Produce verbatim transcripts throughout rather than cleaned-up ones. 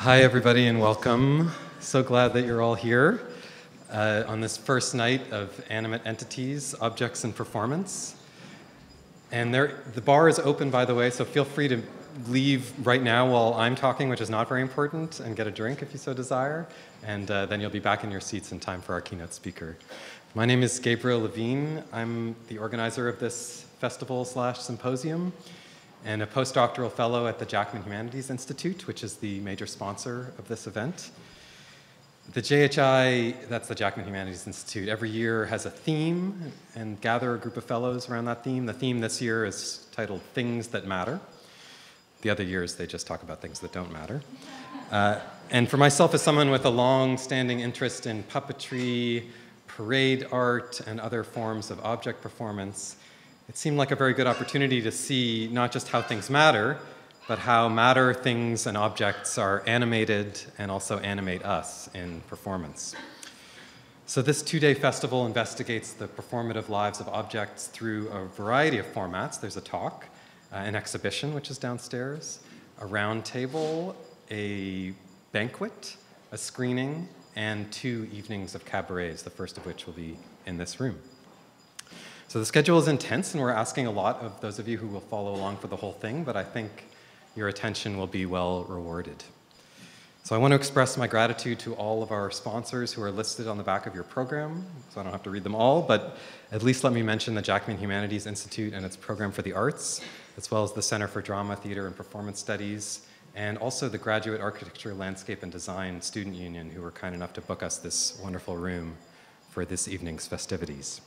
Hi, everybody, and welcome. So glad that you're all here uh, on this first night of Animate Entities, Objects and Performance. And there, the bar is open, by the way, so feel free to leave right now while I'm talking, which is not very important, and get a drink if you so desire. And uh, then you'll be back in your seats in time for our keynote speaker. My name is Gabriel Levine. I'm the organizer of this festival slash symposium, and a postdoctoral fellow at the Jackman Humanities Institute, which is the major sponsor of this event. The J H I, that's the Jackman Humanities Institute, every year has a theme and gather a group of fellows around that theme. The theme this year is titled Things That Matter. The other years, they just talk about things that don't matter. Uh, and for myself, as someone with a long-standing interest in puppetry, parade art, and other forms of object performance, it seemed like a very good opportunity to see not just how things matter, but how matter, things, and objects are animated and also animate us in performance. So this two-day festival investigates the performative lives of objects through a variety of formats. There's a talk, uh, an exhibition, which is downstairs, a round table, a banquet, a screening, and two evenings of cabarets, the first of which will be in this room. So the schedule is intense, and we're asking a lot of those of you who will follow along for the whole thing, but I think your attention will be well rewarded. So I want to express my gratitude to all of our sponsors who are listed on the back of your program, so I don't have to read them all, but at least let me mention the Jackman Humanities Institute and its program for the arts, as well as the Center for Drama, Theater, and Performance Studies, and also the Graduate Architecture, Landscape, and Design Student Union, who were kind enough to book us this wonderful room for this evening's festivities.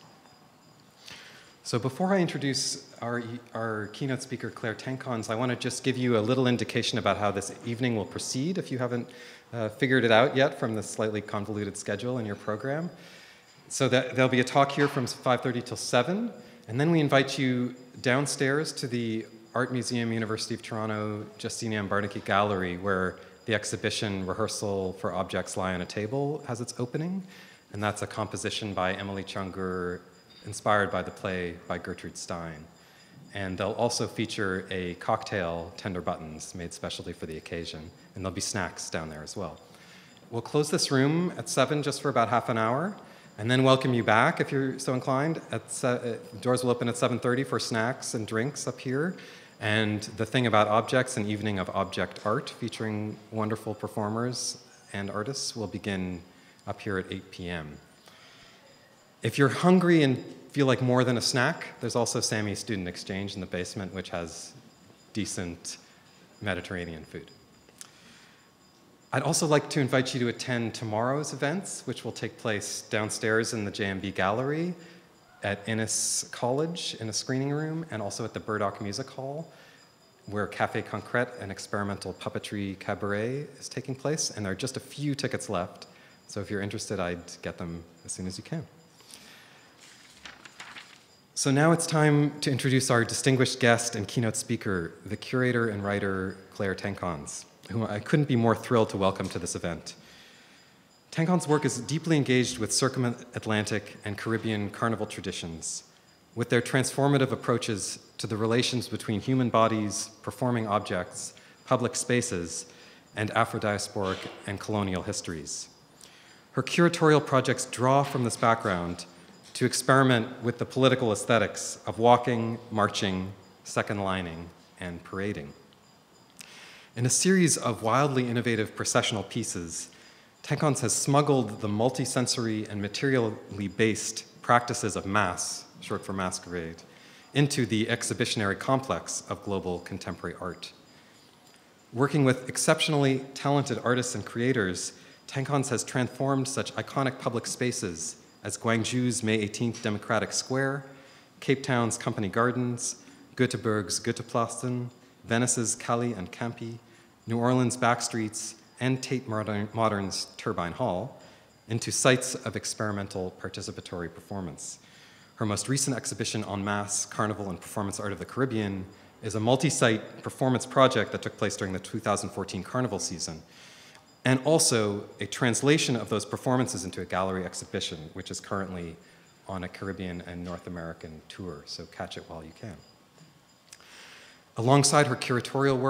So before I introduce our, our keynote speaker, Claire Tancons, I want to just give you a little indication about how this evening will proceed if you haven't uh, figured it out yet from the slightly convoluted schedule in your program. So that, there'll be a talk here from five thirty till seven, and then we invite you downstairs to the Art Museum, University of Toronto, Justina Barnicki Gallery, where the exhibition Rehearsal for Objects Lie on a Table has its opening, and that's a composition by Emily Chungur, inspired by the play by Gertrude Stein. And they'll also feature a cocktail, Tender Buttons, made specially for the occasion, and there'll be snacks down there as well. We'll close this room at seven just for about half an hour, and then welcome you back if you're so inclined. At, uh, doors will open at seven thirty for snacks and drinks up here, and the thing about objects, an evening of object art featuring wonderful performers and artists, will begin up here at eight p m If you're hungry and feel like more than a snack, there's also Sammy's Student Exchange in the basement, which has decent Mediterranean food. I'd also like to invite you to attend tomorrow's events, which will take place downstairs in the J M B Gallery, at Innis College in a screening room, and also at the Burdock Music Hall, where Café Concrète, an experimental puppetry cabaret, is taking place. And there are just a few tickets left, so if you're interested, I'd get them as soon as you can. So now it's time to introduce our distinguished guest and keynote speaker, the curator and writer Claire Tancons, whom I couldn't be more thrilled to welcome to this event. Tancons' work is deeply engaged with Circum-Atlantic and Caribbean carnival traditions, with their transformative approaches to the relations between human bodies, performing objects, public spaces, and Afro-diasporic and colonial histories. Her curatorial projects draw from this background to experiment with the political aesthetics of walking, marching, second lining, and parading. In a series of wildly innovative processional pieces, Tancons has smuggled the multisensory and materially based practices of mass, short for masquerade, into the exhibitionary complex of global contemporary art. Working with exceptionally talented artists and creators, Tancons has transformed such iconic public spaces as Guangzhou's May eighteenth Democratic Square, Cape Town's Company Gardens, Göteborg's Goetheplassen, Venice's Calais and Campi, New Orleans' backstreets, and Tate Modern's Turbine Hall into sites of experimental participatory performance. Her most recent exhibition on mass, carnival, and performance art of the Caribbean is a multi-site performance project that took place during the two thousand fourteen carnival season, and also a translation of those performances into a gallery exhibition, which is currently on a Caribbean and North American tour, so catch it while you can. Alongside her curatorial work,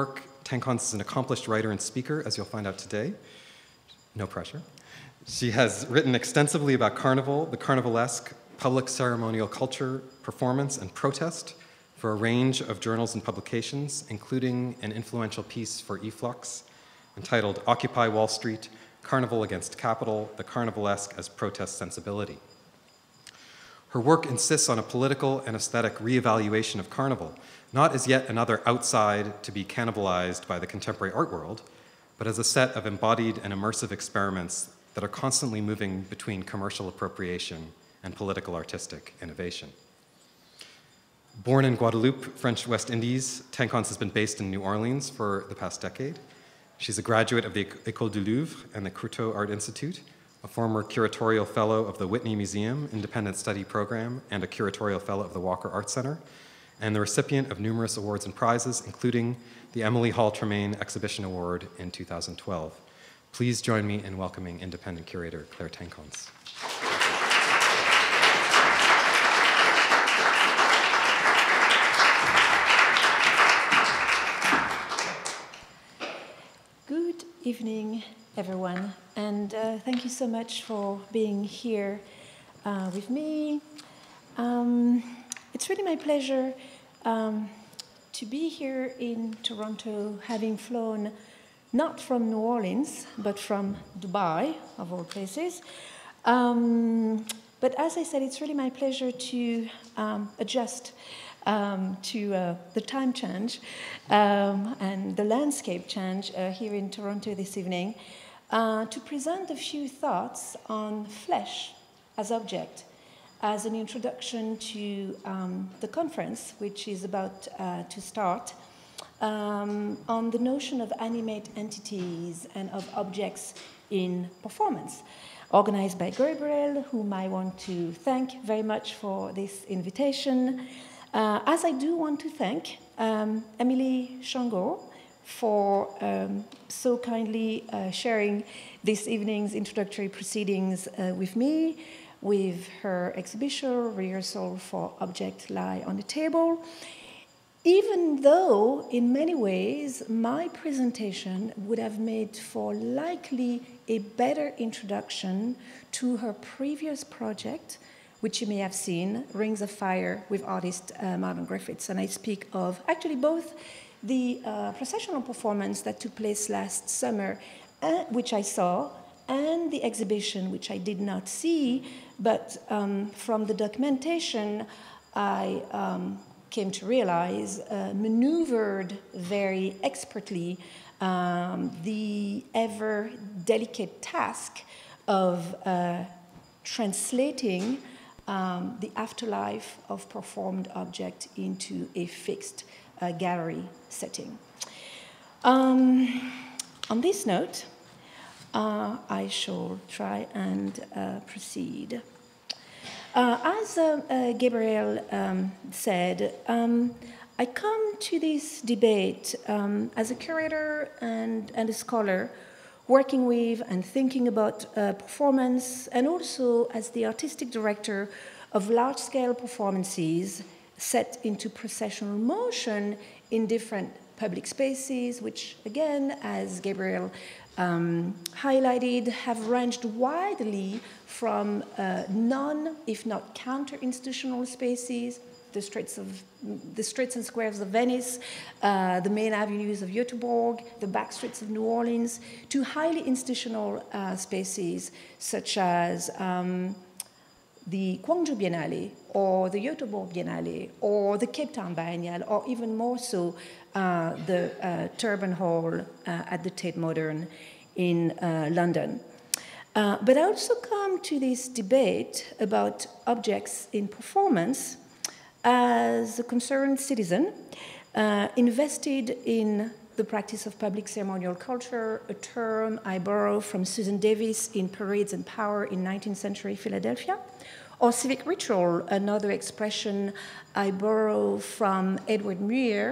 Tancons is an accomplished writer and speaker, as you'll find out today. No pressure. She has written extensively about carnival, the carnivalesque, public ceremonial culture, performance, and protest for a range of journals and publications, including an influential piece for eFlux entitled Occupy Wall Street, Carnival Against Capital, the Carnivalesque as Protest Sensibility. Her work insists on a political and aesthetic reevaluation of carnival, not as yet another outside to be cannibalized by the contemporary art world, but as a set of embodied and immersive experiments that are constantly moving between commercial appropriation and political artistic innovation. Born in Guadeloupe, French West Indies, Tancons has been based in New Orleans for the past decade. She's a graduate of the École du Louvre and the Courtauld Art Institute, a former curatorial fellow of the Whitney Museum Independent Study Program and a curatorial fellow of the Walker Art Center, and the recipient of numerous awards and prizes, including the Emily Hall Tremaine Exhibition Award in two thousand twelve. Please join me in welcoming independent curator Claire Tancons. Good evening, everyone, and uh, thank you so much for being here uh, with me. Um, it's really my pleasure um, to be here in Toronto, having flown not from New Orleans, but from Dubai, of all places. Um, but as I said, it's really my pleasure to um, adjust um, to uh, the time change um, and the landscape change uh, here in Toronto this evening, uh, to present a few thoughts on flesh as object, as an introduction to um, the conference, which is about uh, to start, um, on the notion of animate entities and of objects in performance, organized by Gabriel, whom I want to thank very much for this invitation. Uh, as I do want to thank um, Emily Shango for um, so kindly uh, sharing this evening's introductory proceedings uh, with me, with her exhibition, Rehearsal for Object Lie on the Table, even though in many ways my presentation would have made for likely a better introduction to her previous project, which you may have seen, Rings of Fire with artist uh, Martin Griffiths. And I speak of actually both the uh, processional performance that took place last summer, uh, which I saw, and the exhibition, which I did not see, but um, from the documentation, I um, came to realize uh, maneuvered very expertly um, the ever delicate task of uh, translating um, the afterlife of performed object into a fixed uh, gallery setting. Um, on this note, Uh, I shall try and uh, proceed. Uh, as uh, uh, Gabriel um, said, um, I come to this debate um, as a curator and, and a scholar, working with and thinking about uh, performance, and also as the artistic director of large-scale performances set into processional motion in different public spaces, which, again, as Gabriel Um, highlighted, have ranged widely from uh, non, if not counter-institutional spaces, the streets of the streets and squares of Venice, uh, the main avenues of Göteborg, the back streets of New Orleans, to highly institutional uh, spaces such as um, the Gwangju Biennale, or the Göteborg Biennale, or the Cape Town Biennial, or even more so, uh, the uh, Turban Hall uh, at the Tate Modern in uh, London. Uh, but I also come to this debate about objects in performance as a concerned citizen uh, invested in the practice of public ceremonial culture, a term I borrow from Susan Davis in Parades and Power in nineteenth century Philadelphia, or civic ritual, another expression I borrow from Edward Muir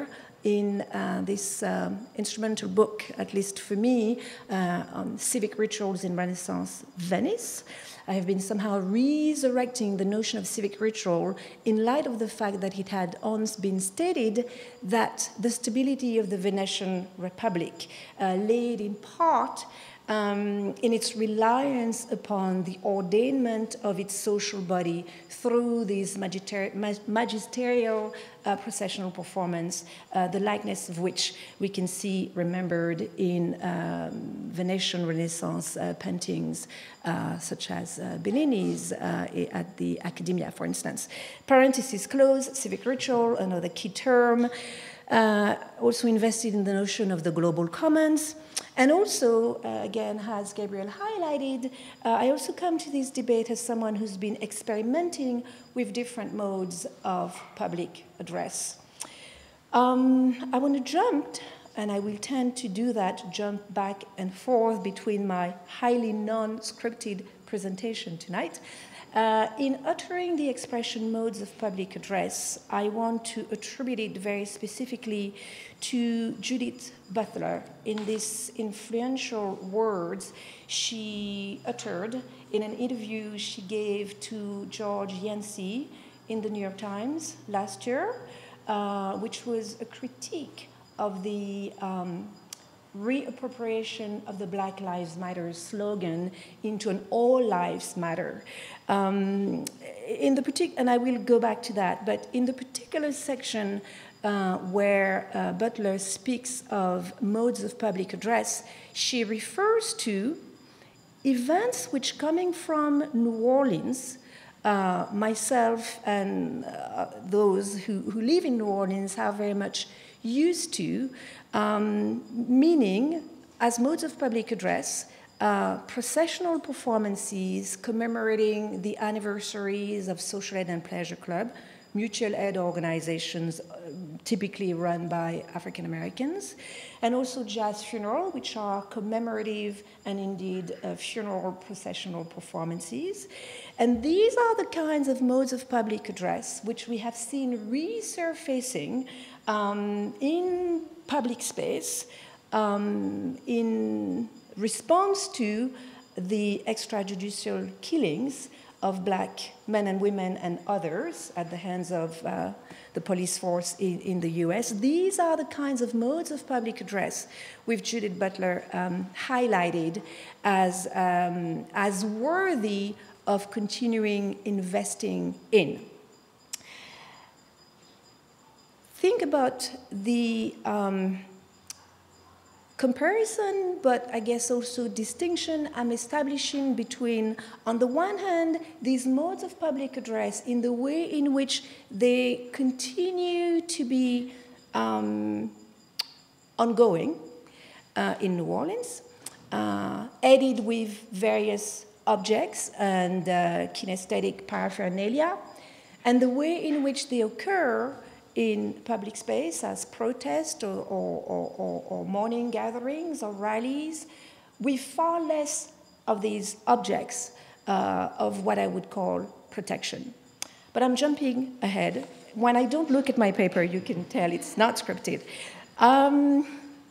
in uh, this um, instrumental book, at least for me, uh, on civic rituals in Renaissance Venice. I have been somehow resurrecting the notion of civic ritual in light of the fact that it had once been stated that the stability of the Venetian Republic uh, laid in part Um, in its reliance upon the ordainment of its social body through this magisteri magisterial uh, processional performance, uh, the likeness of which we can see remembered in um, Venetian Renaissance uh, paintings, uh, such as uh, Bellini's uh, at the Accademia, for instance. Parenthesis close, civic ritual, another key term, uh, also invested in the notion of the global commons. And also, uh, again, as Gabriel highlighted, uh, I also come to this debate as someone who's been experimenting with different modes of public address. Um, I want to jump, and I will tend to do that, jump back and forth between my highly non-scripted presentation tonight. Uh, in uttering the expression modes of public address, I want to attribute it very specifically to Judith Butler in these influential words she uttered in an interview she gave to George Yancey in the New York Times last year, uh, which was a critique of the um, reappropriation of the Black Lives Matter slogan into an all lives matter. Um, in the partic- and I will go back to that, but in the particular section uh, where uh, Butler speaks of modes of public address, she refers to events which, coming from New Orleans, uh, myself and uh, those who, who live in New Orleans are very much used to, um, meaning, as modes of public address, uh, processional performances commemorating the anniversaries of social aid and pleasure club, mutual aid organizations uh, typically run by African Americans, and also jazz funeral, which are commemorative and indeed uh, funeral processional performances. And these are the kinds of modes of public address which we have seen resurfacing um, in public space um, in response to the extrajudicial killings of black men and women and others at the hands of uh, the police force in, in the U S. These are the kinds of modes of public address which Judith Butler um, highlighted as, um, as worthy of continuing investing in. Think about the um, comparison, but I guess also distinction I'm establishing between, on the one hand, these modes of public address in the way in which they continue to be um, ongoing uh, in New Orleans, uh, added with various objects and uh, kinesthetic paraphernalia, and the way in which they occur in public space as protest or, or, or, or morning gatherings or rallies, with far less of these objects uh, of what I would call protection. But I'm jumping ahead. When I don't look at my paper, you can tell it's not scripted. Um,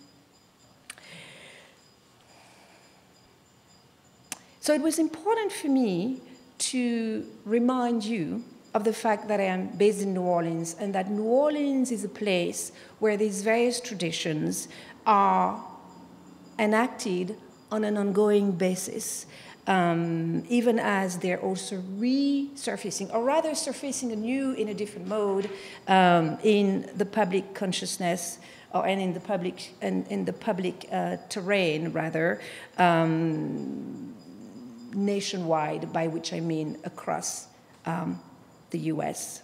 so it was important for me to remind you of the fact that I am based in New Orleans and that New Orleans is a place where these various traditions are enacted on an ongoing basis, um, even as they're also resurfacing, or rather surfacing anew in a different mode um, in the public consciousness, or and in the public and in the public uh, terrain, rather, um, nationwide, by which I mean across um, the U S.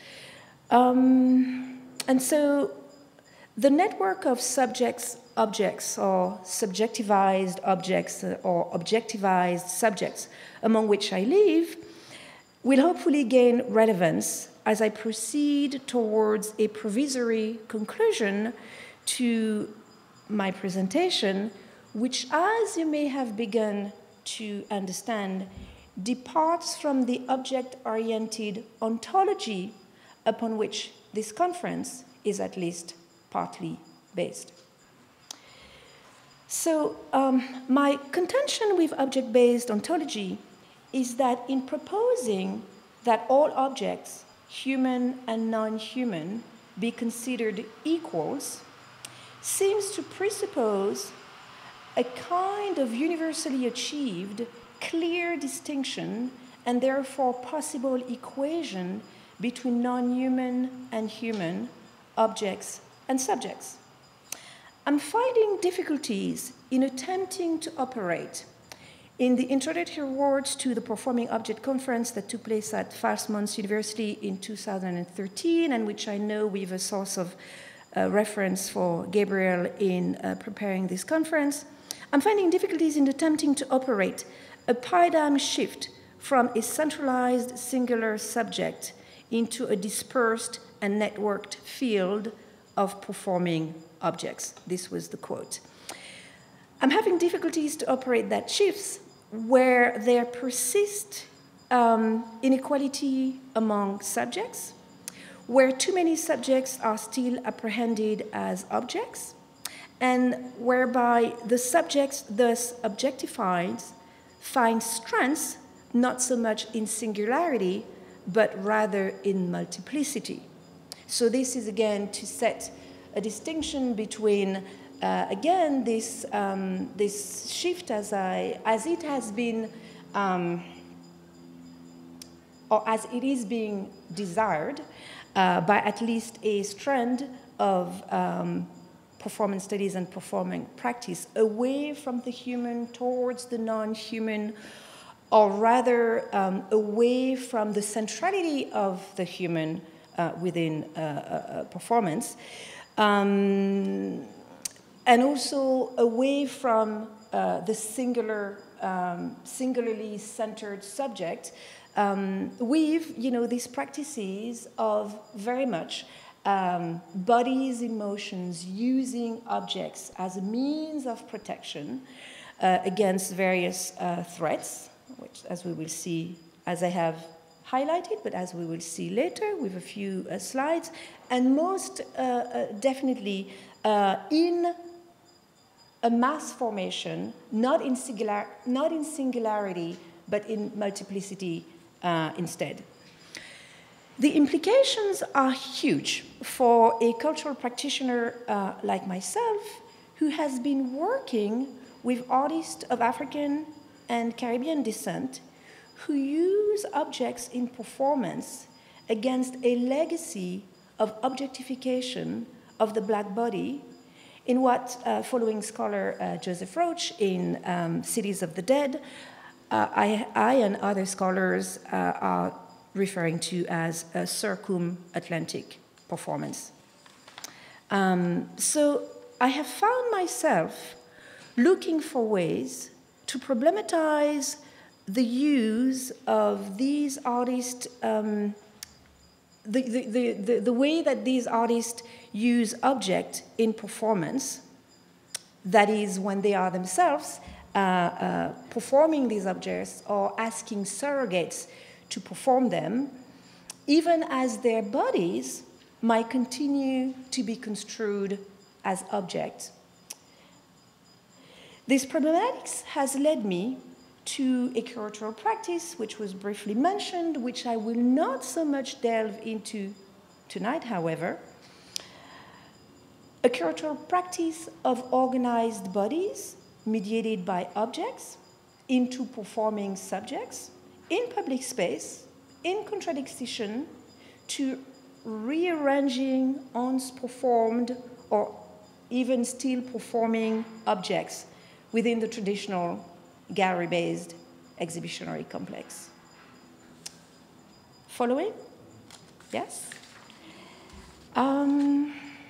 Um, and so the network of subjects, objects, or subjectivized objects, or objectivized subjects among which I live will hopefully gain relevance as I proceed towards a provisory conclusion to my presentation, which, as you may have begun to understand, departs from the object-oriented ontology upon which this conference is at least partly based. So um, my contention with object-based ontology is that in proposing that all objects, human and non-human, be considered equals, seems to presuppose a kind of universally achieved, clear distinction and therefore possible equation between non-human and human objects and subjects. I'm finding difficulties in attempting to operate in the introductory words to the Performing Object Conference that took place at Falmouth University in two thousand thirteen, and which I know we've a source of uh, reference for Gabriel in uh, preparing this conference. I'm finding difficulties in attempting to operate a paradigm shift from a centralized singular subject into a dispersed and networked field of performing objects. This was the quote. I'm having difficulties to operate that shifts where there persist um, inequality among subjects, where too many subjects are still apprehended as objects, and whereby the subjects thus objectified find strengths not so much in singularity, but rather in multiplicity. So this is again to set a distinction between, uh, again, this, um, this shift as, I, as it has been, um, or as it is being desired uh, by at least a strand of um, performance studies and performing practice, away from the human towards the non-human, or rather um, away from the centrality of the human uh, within uh, uh, performance. Um, and also away from uh, the singular, um, singularly centered subject, um, with, you know, these practices of very much um, bodies, emotions, using objects as a means of protection uh, against various uh, threats, which, as we will see, as I have highlighted, but as we will see later with a few uh, slides, and most uh, uh, definitely uh, in a mass formation, not in, singular, not in singularity, but in multiplicity uh, instead. The implications are huge for a cultural practitioner uh, like myself, who has been working with artists of African and Caribbean descent who use objects in performance against a legacy of objectification of the black body in what, uh, following scholar uh, Joseph Roach in um, Cities of the Dead, uh, I, I and other scholars uh, are referring to as a Circum-Atlantic performance. Um, so I have found myself looking for ways to problematize the use of these artists, um, the, the, the, the, the way that these artists use object in performance, that is when they are themselves uh, uh, performing these objects or asking surrogates to perform them, even as their bodies might continue to be construed as objects. This problematics has led me to a curatorial practice, which was briefly mentioned, which I will not so much delve into tonight, however. A curatorial practice of organized bodies mediated by objects into performing subjects in public space, in contradiction to rearranging once performed or even still performing objects within the traditional gallery-based exhibitionary complex. Following? Yes? Um,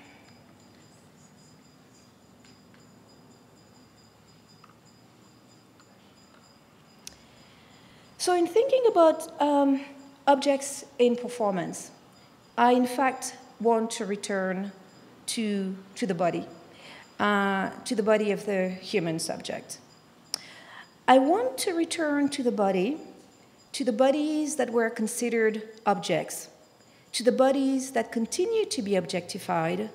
so in thinking about um, objects in performance, I in fact want to return to, to the body, uh, to the body of the human subject. I want to return to the body, to the bodies that were considered objects, to the bodies that continue to be objectified,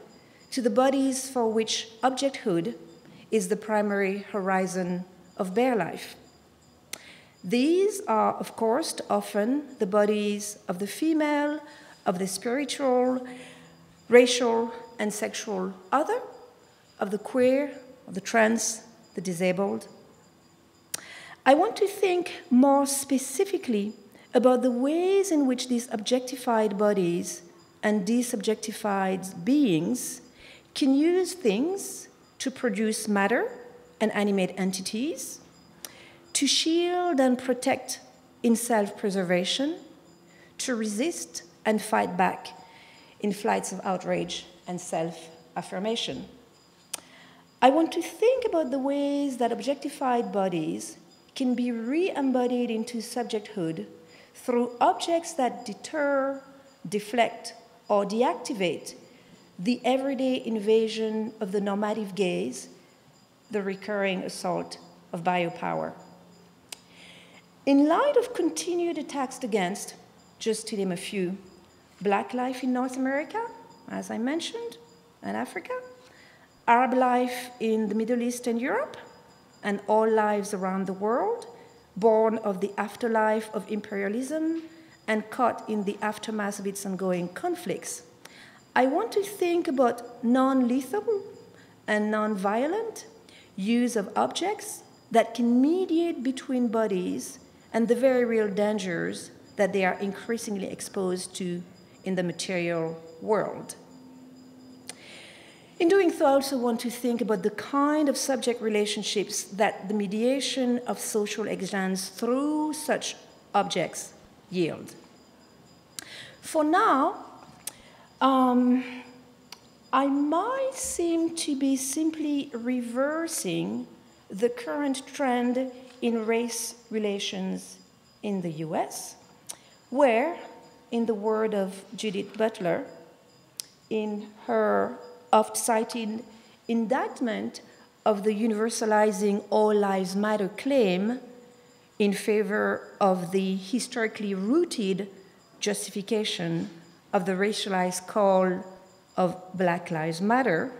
to the bodies for which objecthood is the primary horizon of bare life. These are, of course, often the bodies of the female, of the spiritual, racial, and sexual other, of the queer, of the trans, the disabled. I want to think more specifically about the ways in which these objectified bodies and desubjectified beings can use things to produce matter and animate entities, to shield and protect in self-preservation, to resist and fight back in flights of outrage and self-affirmation. I want to think about the ways that objectified bodies can be re-embodied into subjecthood through objects that deter, deflect, or deactivate the everyday invasion of the normative gaze, the recurring assault of biopower. In light of continued attacks against, just to name a few, Black life in North America, as I mentioned, and Africa, Arab life in the Middle East and Europe, and all lives around the world, born of the afterlife of imperialism and caught in the aftermath of its ongoing conflicts, I want to think about non-lethal and non-violent use of objects that can mediate between bodies and the very real dangers that they are increasingly exposed to in the material world. In doing so, I also want to think about the kind of subject relationships that the mediation of social exchange through such objects yield. For now, um, I might seem to be simply reversing the current trend in race relations in the U S, where, in the word of Judith Butler, in her oft-cited indictment of the universalizing all lives matter claim in favor of the historically rooted justification of the racialized call of Black Lives Matter,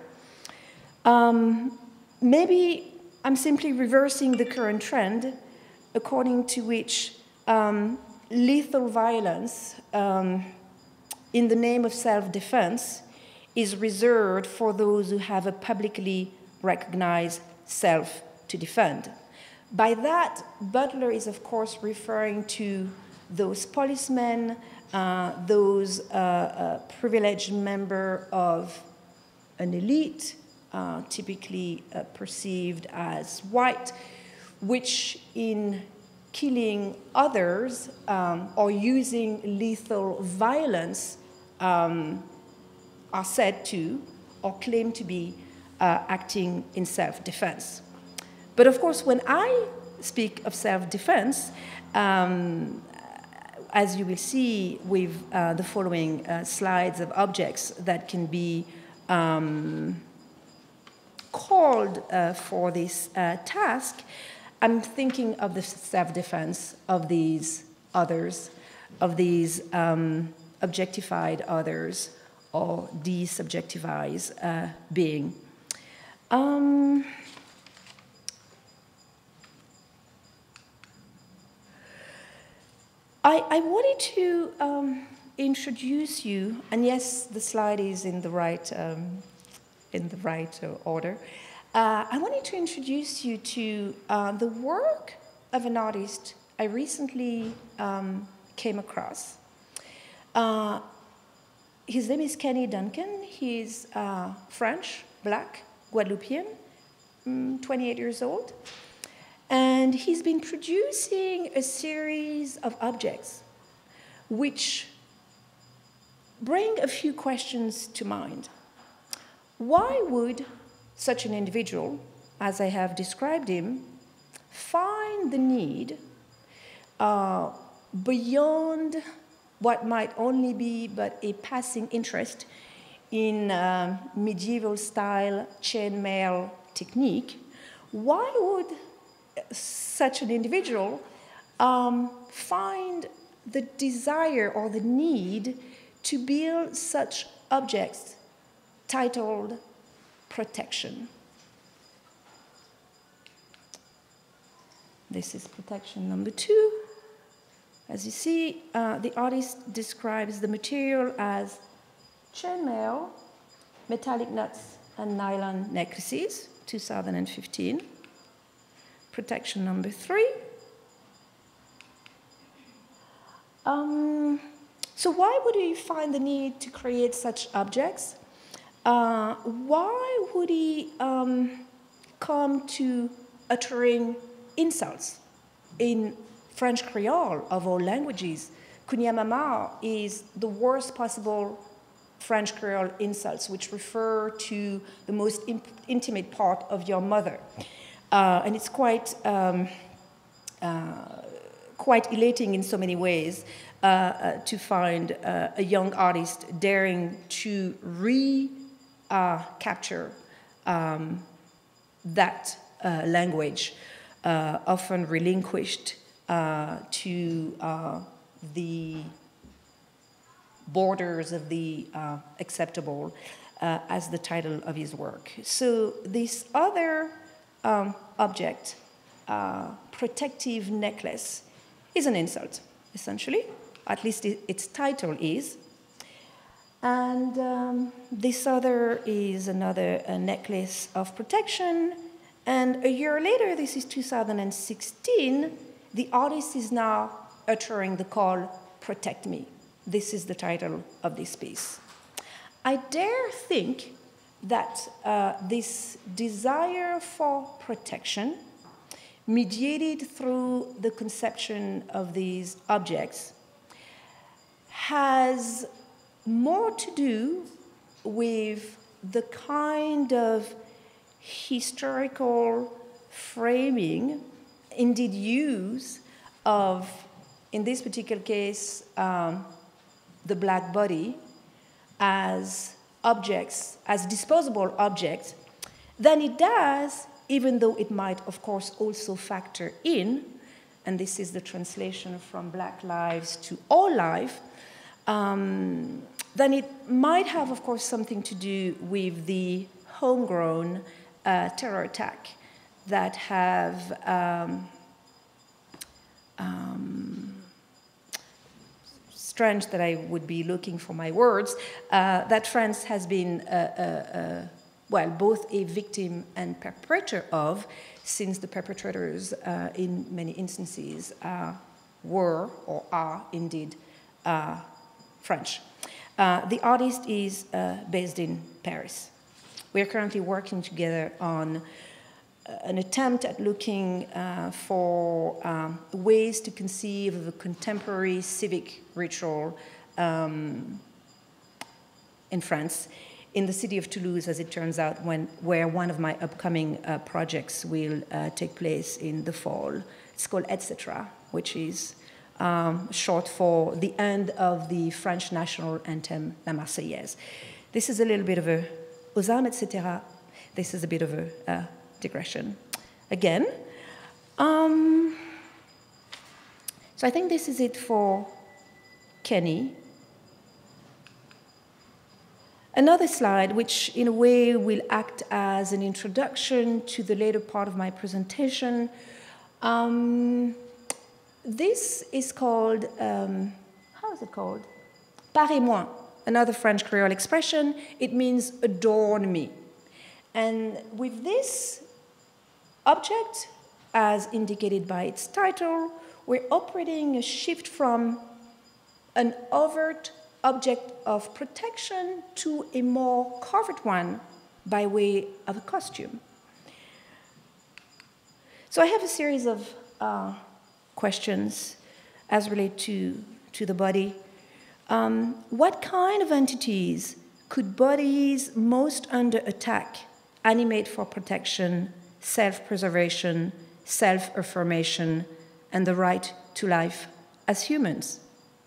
um, maybe I'm simply reversing the current trend according to which um, lethal violence um, in the name of self-defense is reserved for those who have a publicly recognized self to defend. By that, Butler is, of course, referring to those policemen, uh, those uh, uh, privileged members of an elite, uh, typically uh, perceived as white, which in killing others um, or using lethal violence um, are said to or claim to be uh, acting in self-defense. But of course, when I speak of self-defense, um, as you will see with uh, the following uh, slides of objects that can be um, called uh, for this uh, task, I'm thinking of the self-defense of these others, of these um, objectified others, or desubjectivized uh, being. Um, I, I wanted to um, introduce you, and yes, the slide is in the right, um, in the right uh, order. Uh, I wanted to introduce you to uh, the work of an artist I recently um, came across. Uh, his name is Kenny Duncan. He's uh, French, black, Guadeloupean, um, twenty-eight years old. And he's been producing a series of objects which bring a few questions to mind. Why would such an individual, as I have described him, find the need uh, beyond what might only be but a passing interest in uh, medieval-style chainmail technique? Why would such an individual um, find the desire or the need to build such objects titled Protection. This is protection number two. As you see, uh, the artist describes the material as chainmail, metallic nuts, and nylon necklaces, two thousand fifteen. Protection number three. Um, so why would he find the need to create such objects? Uh, why would he um, come to uttering insults in French Creole of all languages? Kunyamama is the worst possible French Creole insults, which refer to the most intimate part of your mother. Uh, and it's quite, um, uh, quite elating in so many ways uh, uh, to find uh, a young artist daring to re-capture uh, um, that uh, language, uh, often relinquished uh, to uh, the borders of the uh, acceptable uh, as the title of his work. So this other um, object, uh, protective necklace, is an insult, essentially. At least it, its title is. And um, this other is another a necklace of protection. And a year later, this is two thousand sixteen, the artist is now uttering the call, "Protect Me." This is the title of this piece. I dare think that uh, this desire for protection, mediated through the conception of these objects, has more to do with the kind of historical framing, indeed use of, in this particular case, um, the black body as objects, as disposable objects, than it does, even though it might, of course, also factor in, and this is the translation from Black Lives to All Life, um, then it might have, of course, something to do with the homegrown uh, terror attack that have um, um, strange that I would be looking for my words, uh, that France has been, uh, uh, uh, well, both a victim and perpetrator of, since the perpetrators, uh, in many instances, uh, were or are indeed uh, French. Uh, the artist is uh, based in Paris. We are currently working together on an attempt at looking uh, for um, ways to conceive of a contemporary civic ritual um, in France, in the city of Toulouse, as it turns out, when, where one of my upcoming uh, projects will uh, take place in the fall. It's called et cetera, which is um, short for the end of the French national anthem, La Marseillaise. This is a little bit of a aux armes, et cetera. This is a bit of a uh, digression again. Um, so I think this is it for Kenny. Another slide, which in a way will act as an introduction to the later part of my presentation. Um, this is called, um, how is it called? Parez-moi, another French Creole expression. It means adorn me. And with this object, as indicated by its title, we're operating a shift from an overt object of protection to a more covert one by way of a costume. So I have a series of uh, questions as relate to, to the body. Um, what kind of entities could bodies most under attack animate for protection, self-preservation, self-affirmation, and the right to life as humans?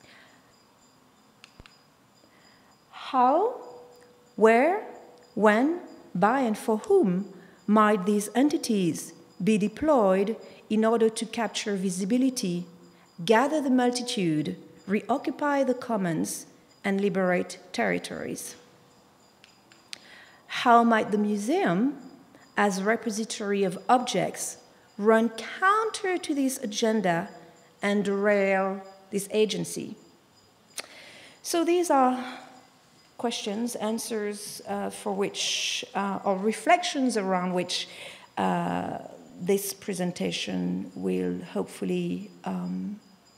How, where, when, by, and for whom might these entities be deployed in order to capture visibility, gather the multitude, reoccupy the commons, and liberate territories? how might the museum, as a repository of objects, run counter to this agenda and derail this agency? So these are questions, answers uh, for which, uh, or reflections around which uh, this presentation will hopefully um,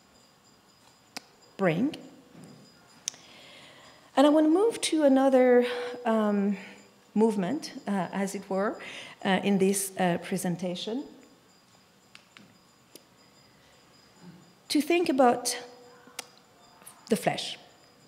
bring. And I want to move to another um, movement, uh, as it were, uh, in this uh, presentation, to think about the flesh.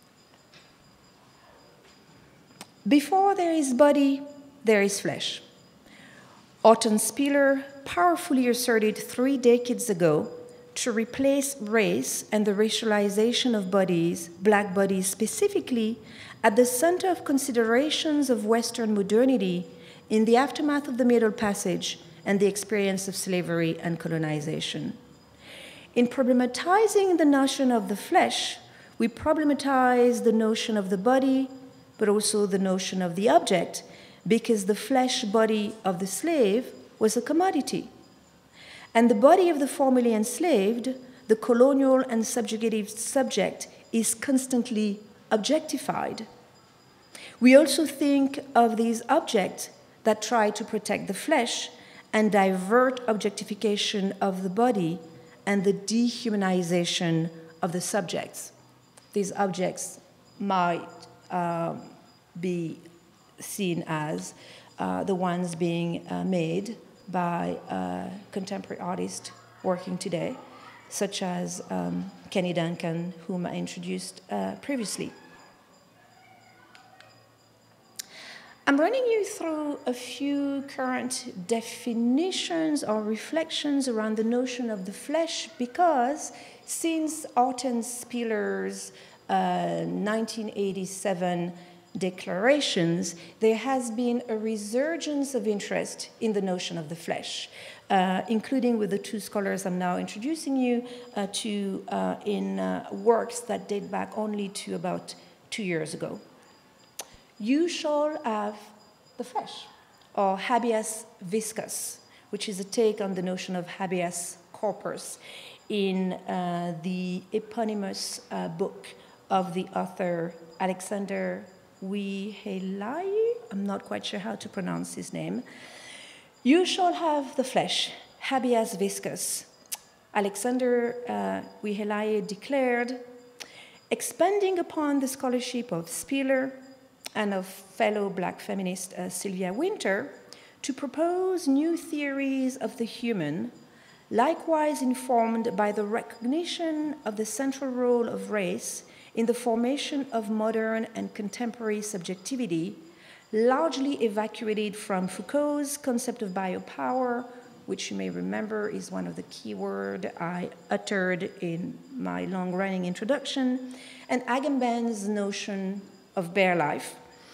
Before there is body, there is flesh. Orton Spiller powerfully asserted three decades ago to replace race and the racialization of bodies, black bodies specifically, at the center of considerations of Western modernity in the aftermath of the Middle Passage and the experience of slavery and colonization. In problematizing the notion of the flesh, we problematize the notion of the body, but also the notion of the object, because the flesh body of the slave was a commodity. And the body of the formerly enslaved, the colonial and subjugative subject, is constantly objectified. We also think of these objects that try to protect the flesh and divert objectification of the body and the dehumanization of the subjects. These objects might uh, be seen as uh, the ones being uh, made by uh, contemporary artists working today, such as um, Kenny Duncan, whom I introduced uh, previously. I'm running you through a few current definitions or reflections around the notion of the flesh because since Orton Spiller's uh, nineteen eighty-seven declarations, there has been a resurgence of interest in the notion of the flesh, uh, including with the two scholars I'm now introducing you uh, to uh, in uh, works that date back only to about two years ago. You shall have the flesh, or habeas viscus, which is a take on the notion of habeas corpus in uh, the eponymous uh, book of the author Alexander Wihelaye, I'm not quite sure how to pronounce his name. You shall have the flesh, habeas viscus. Alexander uh, Wihelaye declared, expanding upon the scholarship of Spiller and of fellow black feminist uh, Sylvia Wynter, to propose new theories of the human, likewise informed by the recognition of the central role of race in the formation of modern and contemporary subjectivity, largely evacuated from Foucault's concept of biopower, which you may remember is one of the key words I uttered in my long-running introduction, and Agamben's notion of bare life.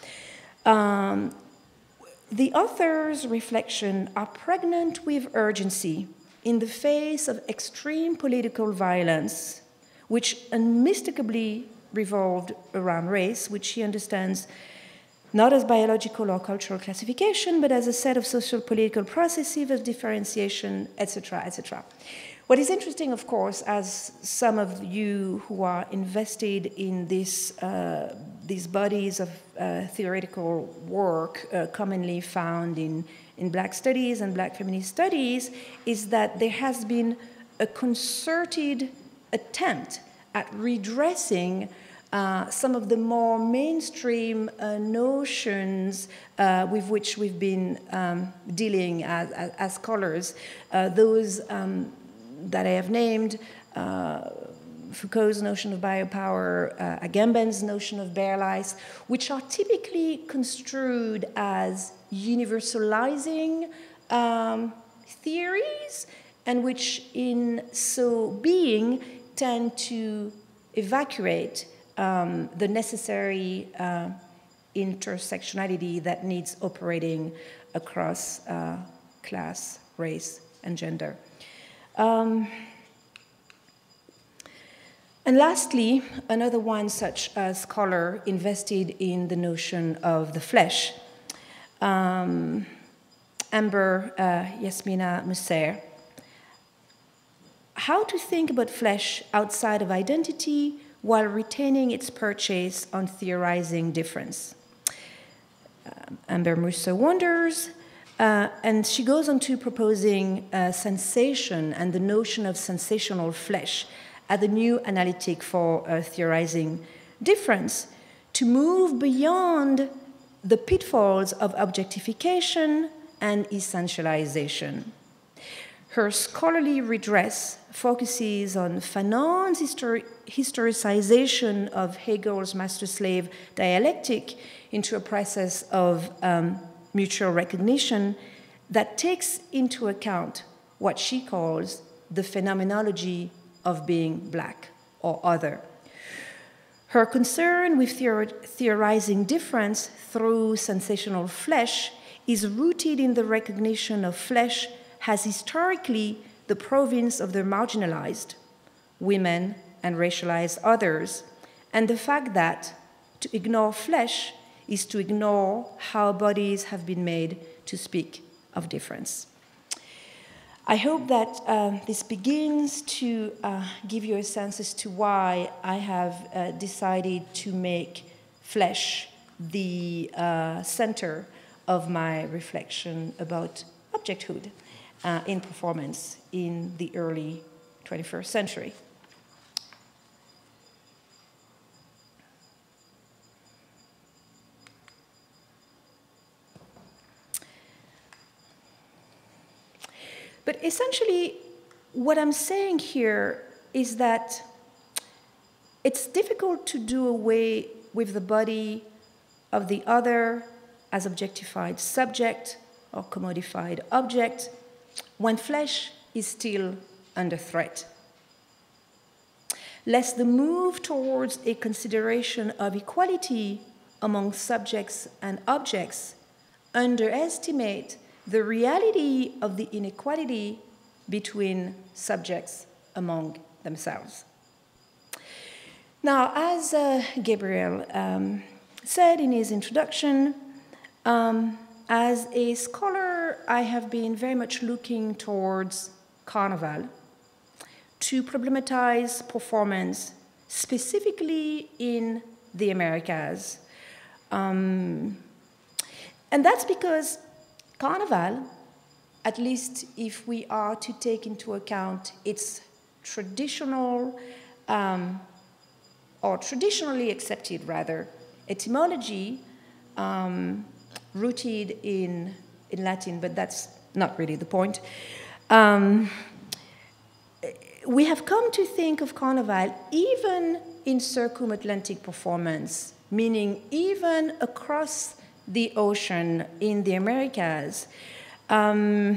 Um, the author's reflections are pregnant with urgency in the face of extreme political violence, which unmistakably revolved around race, which he understands not as biological or cultural classification, but as a set of social political processes of differentiation, et cetera, et cetera. What is interesting, of course, as some of you who are invested in this, uh, these bodies of uh, theoretical work uh, commonly found in, in Black studies and Black feminist studies, is that there has been a concerted attempt at redressing uh, some of the more mainstream uh, notions uh, with which we've been um, dealing as, as, as scholars. Uh, those um, that I have named, uh, Foucault's notion of biopower, uh, Agamben's notion of bare life, which are typically construed as universalizing um, theories, and which in so being tend to evacuate um, the necessary uh, intersectionality that needs operating across uh, class, race, and gender. Um, and lastly, another one such a scholar invested in the notion of the flesh um, Amber uh, Yasmina Musser, how to think about flesh outside of identity while retaining its purchase on theorizing difference. Um, Amber Musser wonders, uh, and she goes on to proposing uh, sensation and the notion of sensational flesh as the new analytic for uh, theorizing difference, to move beyond the pitfalls of objectification and essentialization. Her scholarly redress focuses on Fanon's histori historicization of Hegel's master-slave dialectic into a process of um, mutual recognition that takes into account what she calls the phenomenology of being black or other. Her concern with theor theorizing difference through sensational flesh is rooted in the recognition of flesh as historically the province of the marginalized, women and racialized others, and the fact that to ignore flesh is to ignore how bodies have been made to speak of difference. I hope that uh, this begins to uh, give you a sense as to why I have uh, decided to make flesh the uh, center of my reflection about objecthood uh, in performance in the early twenty-first century. But essentially, what I'm saying here is that it's difficult to do away with the body of the other as objectified subject or commodified object when flesh is still under threat. Lest the move towards a consideration of equality among subjects and objects underestimate the reality of the inequality between subjects among themselves. Now, as uh, Gabriel um, said in his introduction, um, as a scholar, I have been very much looking towards Carnival to problematize performance, specifically in the Americas. Um, and that's because Carnival, at least if we are to take into account its traditional, um, or traditionally accepted, rather, etymology, um, rooted in, in Latin, but that's not really the point. Um, we have come to think of Carnival even in Circum-Atlantic performance, meaning even across the ocean in the Americas, um,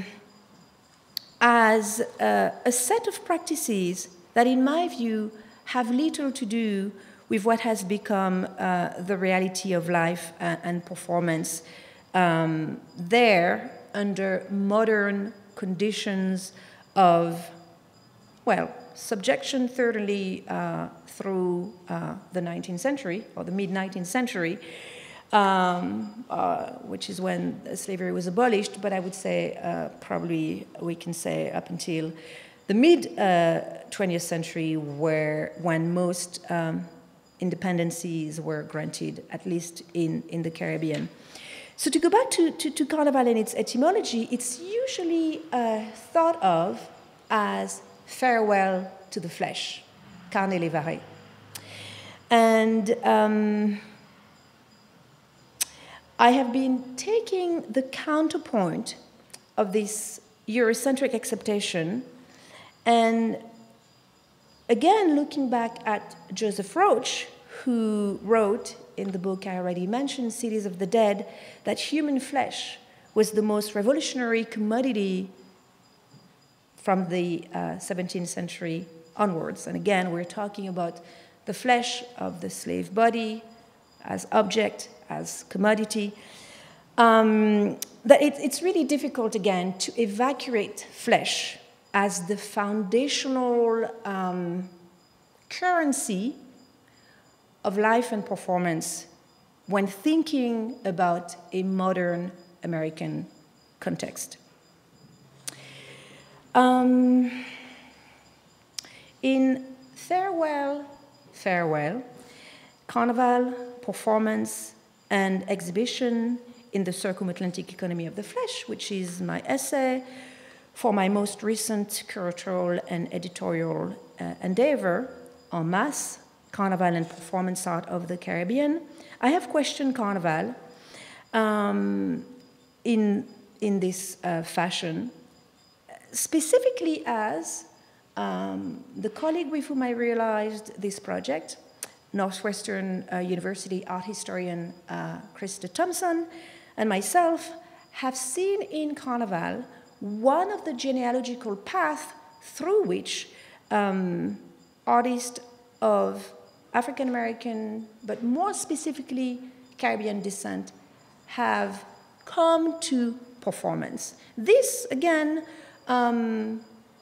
as uh, a set of practices that, in my view, have little to do with what has become uh, the reality of life and, and performance um, there under modern conditions of, well, subjection certainly uh, through uh, the nineteenth century, or the mid-nineteenth century, um, uh, which is when slavery was abolished, but I would say uh, probably we can say up until the mid-twentieth uh, century, where when most um, independencies were granted, at least in, in the Caribbean. So to go back to, to, to Carnival and its etymology, it's usually uh, thought of as farewell to the flesh, carne levare. And um, I have been taking the counterpoint of this Eurocentric acceptation, and again, looking back at Joseph Roach, who wrote in the book I already mentioned, Cities of the Dead, that human flesh was the most revolutionary commodity from the uh, seventeenth century onwards. And again, we're talking about the flesh of the slave body as object, as commodity. Um, that it, it's really difficult, again, to evacuate flesh as the foundational um, currency of life and performance when thinking about a modern American context. Um, in Farewell, Farewell, Carnival, Performance, and Exhibition in the Circum-Atlantic Economy of the Flesh, which is my essay for my most recent curatorial and editorial uh, endeavor on mass, Carnival and Performance Art of the Caribbean, I have questioned Carnival um, in, in this uh, fashion, specifically as um, the colleague with whom I realized this project, Northwestern uh, University art historian uh, Krista Thompson, and myself have seen in Carnival one of the genealogical paths through which um, artists of African American, but more specifically Caribbean descent, have come to performance. This, again, um,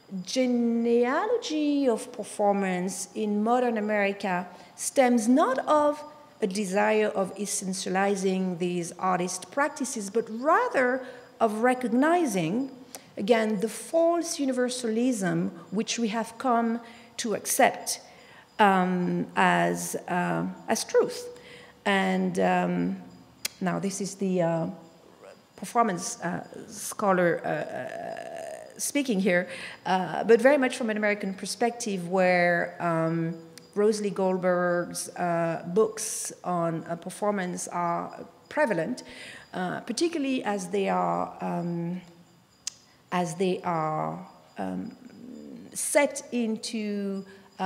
genealogy of performance in modern America stems not of a desire of essentializing these artist practices, but rather of recognizing, again, the false universalism which we have come to accept um, as, uh, as truth. And um, now this is the uh, performance uh, scholar uh, speaking here, uh, but very much from an American perspective where um, Rosalie Goldberg's uh, books on uh, performance are prevalent, uh, particularly as they are, um, as they are um, set into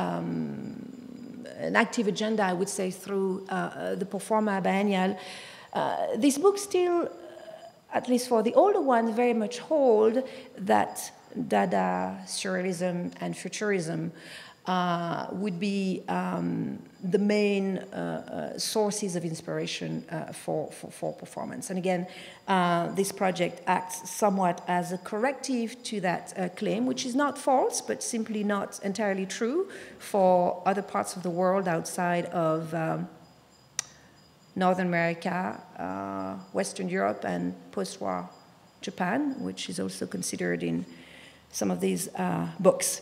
um, an active agenda, I would say, through uh, the Performa Biennial. Uh, these books still, at least for the older ones, very much hold that Dada, Surrealism, and Futurism uh, would be um, the main uh, uh, sources of inspiration uh, for, for, for performance. And again, uh, this project acts somewhat as a corrective to that uh, claim, which is not false, but simply not entirely true for other parts of the world outside of um, Northern America, uh, Western Europe, and post-war Japan, which is also considered in some of these uh, books.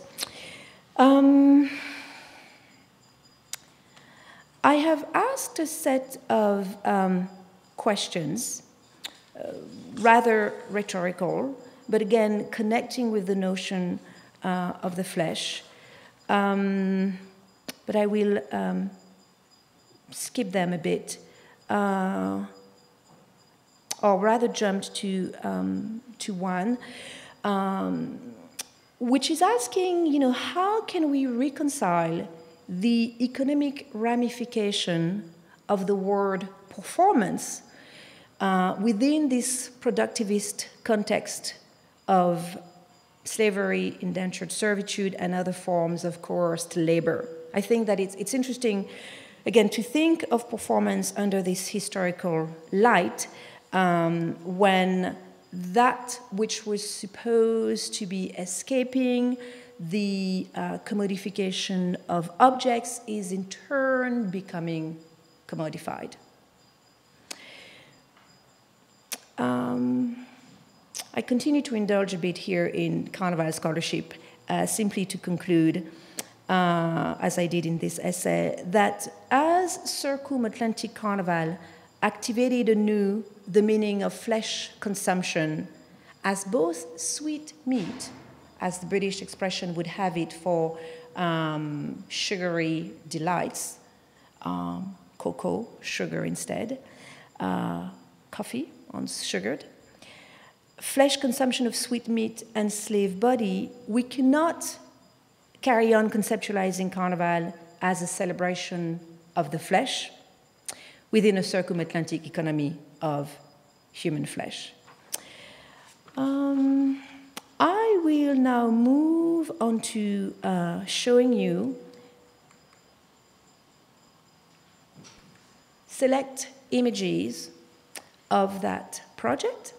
Um, I have asked a set of um, questions, uh, rather rhetorical, but again, connecting with the notion uh, of the flesh. Um, but I will um, skip them a bit. Uh, or rather jumped to, um, to one, um, which is asking, you know, how can we reconcile the economic ramification of the word performance uh, within this productivist context of slavery, indentured servitude, and other forms of coerced labor? I think that it's, it's interesting, again, to think of performance under this historical light um, when that which was supposed to be escaping the uh, commodification of objects is in turn becoming commodified. Um, I continue to indulge a bit here in Carnival scholarship, uh, simply to conclude, Uh, as I did in this essay, that as Circum-Atlantic Carnival activated anew the meaning of flesh consumption as both sweet meat, as the British expression would have it for um, sugary delights, um, cocoa, sugar instead, uh, coffee, unsugared, flesh consumption of sweet meat and slave body, we cannot carry on conceptualizing Carnival as a celebration of the flesh within a circum-Atlantic economy of human flesh. Um, I will now move on to uh, showing you select images of that project.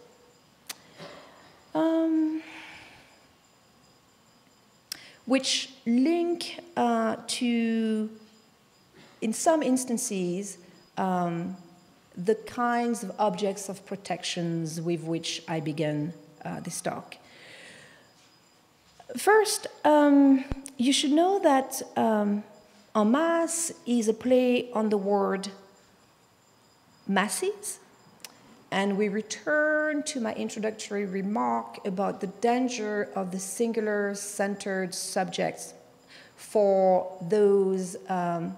Um, which link uh, to, in some instances, um, the kinds of objects of protections with which I began uh, this talk. First, um, you should know that um, en masse is a play on the word masses, and we return to my introductory remark about the danger of the singular-centered subjects for those um,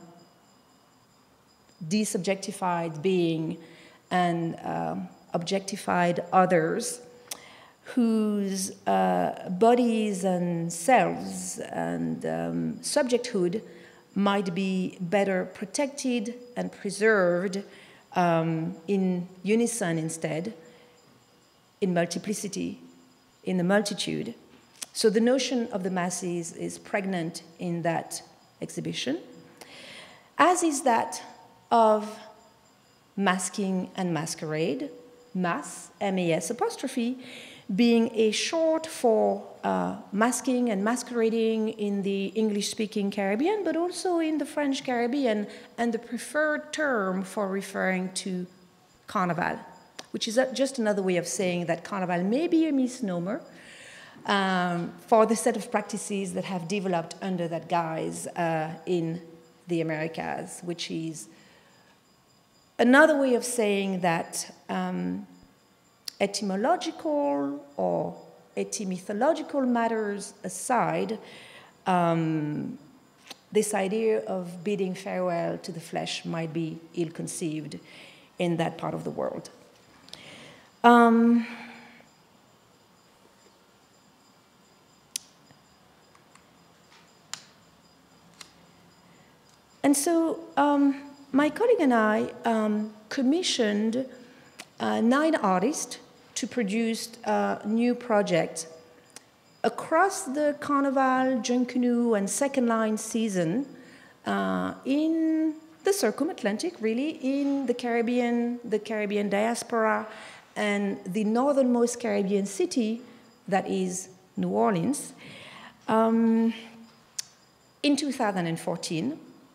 desubjectified being and um, objectified others whose uh, bodies and selves and um, subjecthood might be better protected and preserved um, in unison instead, in multiplicity, in the multitude. So the notion of the masses is pregnant in that exhibition, as is that of masking and masquerade, mass, M A S apostrophe, being a short for uh, masking and masquerading in the English-speaking Caribbean, but also in the French Caribbean, and the preferred term for referring to carnival, which is just another way of saying that carnival may be a misnomer um, for the set of practices that have developed under that guise uh, in the Americas, which is another way of saying that um, etymological or etymythological matters aside, um, this idea of bidding farewell to the flesh might be ill-conceived in that part of the world. Um, and so um, my colleague and I um, commissioned uh, nine artists to produce a new project across the Carnival, Junkanoo, and Second Line season uh, in the Circum-Atlantic, really, in the Caribbean, the Caribbean diaspora, and the northernmost Caribbean city, that is New Orleans, um, in two thousand fourteen.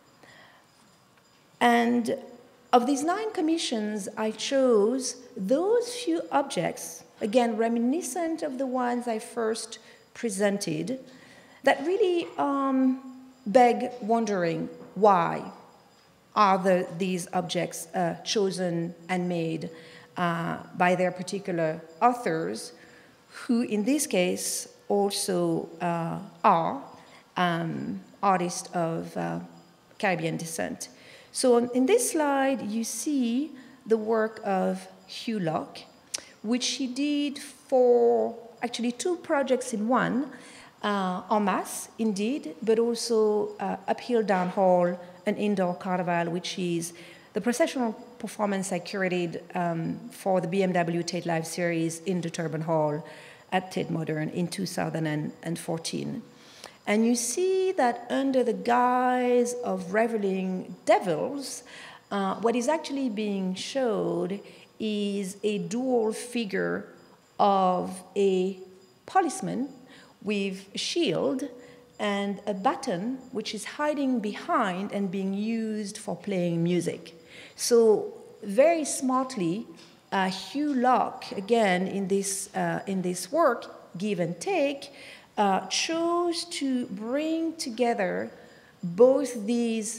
And of these nine commissions, I chose those few objects, again, reminiscent of the ones I first presented, that really um, beg wondering why are the, these objects uh, chosen and made uh, by their particular authors, who in this case also uh, are um, artists of uh, Caribbean descent. So in this slide, you see the work of Hugh Locke, which he did for actually two projects in one, uh, en masse, indeed, but also uh, Uphill Downhill, an indoor carnival, which is the processional performance I curated um, for the B M W Tate Live series in the Turban Hall at Tate Modern in two thousand fourteen. And you see that under the guise of reveling devils, uh, what is actually being showed is a dual figure of a policeman with a shield and a baton, which is hiding behind and being used for playing music. So very smartly, uh, Hugh Locke, again, in this, uh, in this work, Give and Take, Uh, chose to bring together both these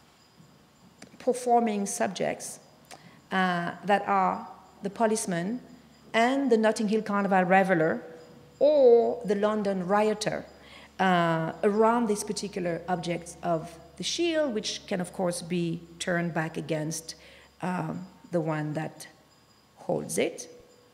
performing subjects uh, that are the policeman and the Notting Hill Carnival reveler or the London rioter uh, around this particular object of the shield, which can, of course, be turned back against um, the one that holds it.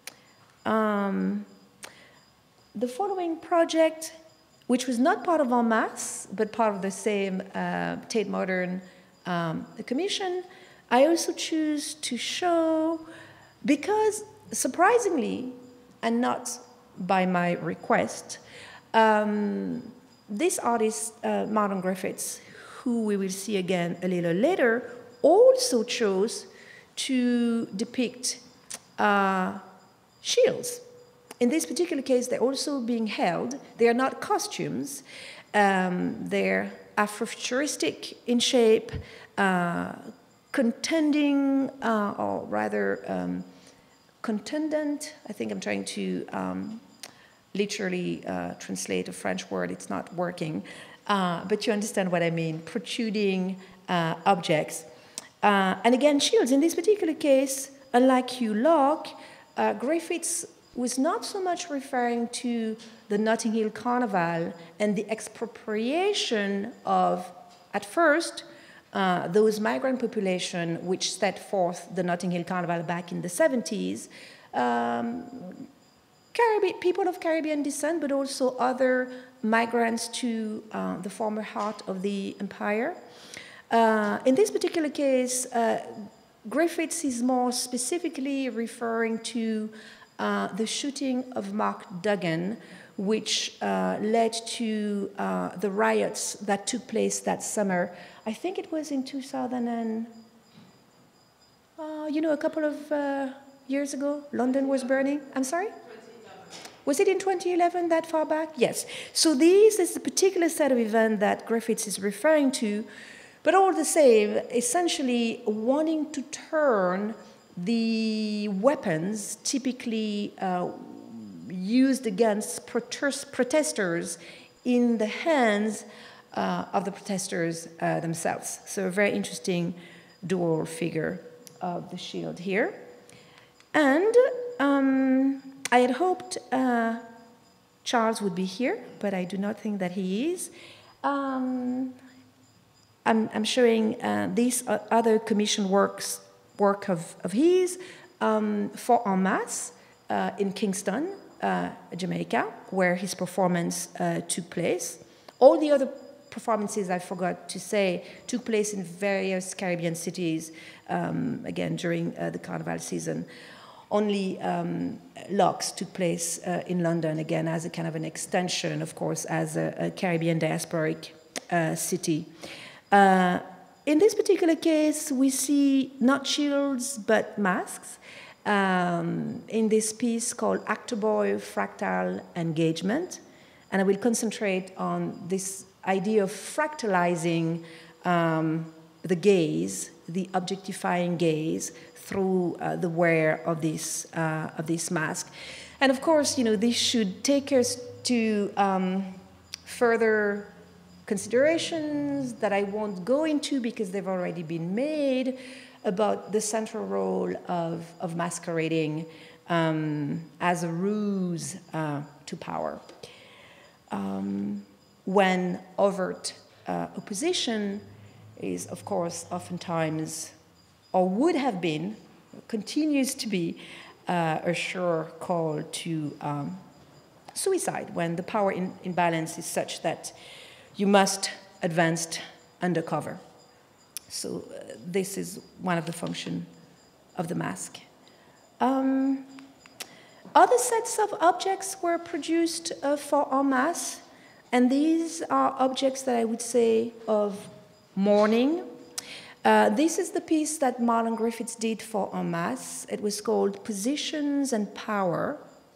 Um, The following project, which was not part of en masse, but part of the same uh, Tate Modern um, commission, I also choose to show because, surprisingly, and not by my request, um, this artist, uh, Marlon Griffiths, who we will see again a little later, also chose to depict uh, shields. In this particular case, they're also being held. They are not costumes. Um, they're Afrofuturistic in shape, uh, contending, uh, or rather um, contendant, I think I'm trying to um, literally uh, translate a French word, it's not working, uh, but you understand what I mean, protruding uh, objects. Uh, and again, shields. In this particular case, unlike Hugh Locke, uh, Griffiths was not so much referring to the Notting Hill Carnival and the expropriation of, at first, uh, those migrant population which set forth the Notting Hill Carnival back in the seventies, um, Caribbean, people of Caribbean descent, but also other migrants to uh, the former heart of the empire. Uh, in this particular case, uh, Griffiths is more specifically referring to uh, the shooting of Mark Duggan, which uh, led to uh, the riots that took place that summer. I think it was in two thousand and, uh, you know, a couple of uh, years ago, London was burning. I'm sorry? Was it in twenty eleven, that far back? Yes. So this is the particular set of events that Griffiths is referring to, but all the same, essentially wanting to turn the weapons typically uh, used against protest protesters in the hands uh, of the protesters uh, themselves. So a very interesting dual figure of the shield here. And um, I had hoped uh, Charles would be here, but I do not think that he is. Um, I'm, I'm showing uh, this other commission works, work of, of his um, for En Masse uh, in Kingston, uh, Jamaica, where his performance uh, took place. All the other performances, I forgot to say, took place in various Caribbean cities, um, again, during uh, the Carnival season. Only um, Locke's took place uh, in London, again, as a kind of an extension, of course, as a, a Caribbean diasporic uh, city. Uh, in this particular case, we see not shields, but masks um, in this piece called Actor Boy Fractal Engagement. And I will concentrate on this idea of fractalizing um, the gaze, the objectifying gaze, through uh, the wear of this, uh, of this mask. And of course, you know, this should take us to um, further considerations that I won't go into because they've already been made about the central role of, of masquerading um, as a ruse uh, to power. Um, when overt uh, opposition is, of course, oftentimes, or would have been, continues to be, uh, a sure call to um, suicide when the power in, imbalance is such that you must advance undercover. So uh, this is one of the functions of the mask. Um, other sets of objects were produced uh, for En Masse, and these are objects that I would say of mourning. Uh, this is the piece that Marlon Griffiths did for En Masse. It was called Positions and Power.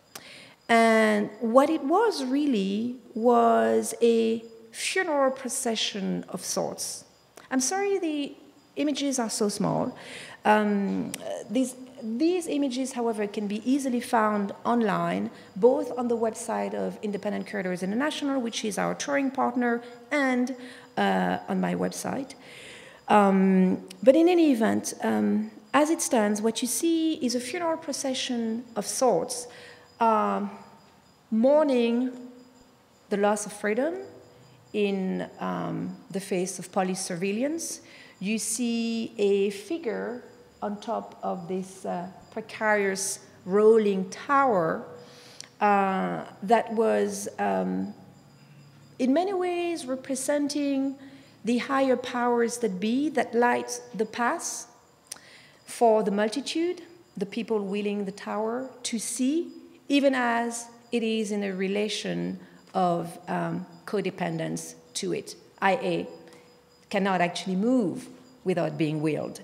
And what it was really was a funeral procession of sorts. I'm sorry the images are so small. Um, these, these images, however, can be easily found online, both on the website of Independent Curators International, which is our touring partner, and uh, on my website. Um, but in any event, um, as it stands, what you see is a funeral procession of sorts, um, mourning the loss of freedom in um, the face of police surveillance. You see a figure on top of this uh, precarious rolling tower uh, that was um, in many ways representing the higher powers that be that light the path for the multitude, the people wheeling the tower, to see, even as it is in a relation of um, codependence to it, that is, cannot actually move without being wheeled.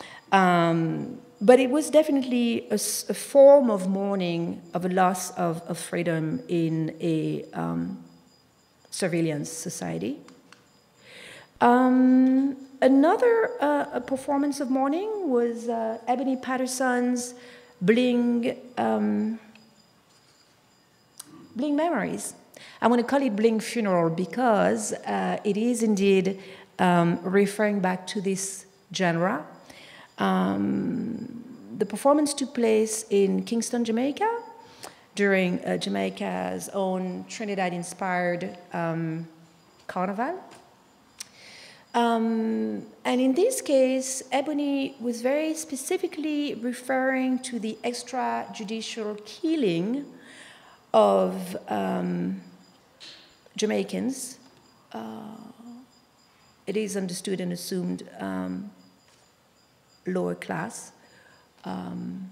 Um, but it was definitely a, a form of mourning of a loss of, of freedom in a um, surveillance society. Um, another uh, performance of morning was uh, Ebony Patterson's Bling, um, Bling Memories. I want to call it Bling Funeral because uh, it is indeed um, referring back to this genre. Um, the performance took place in Kingston, Jamaica, during uh, Jamaica's own Trinidad-inspired um, carnival. Um, and in this case, Ebony was very specifically referring to the extrajudicial killing of um, Jamaicans. Uh, it is understood and assumed um, lower class. Um,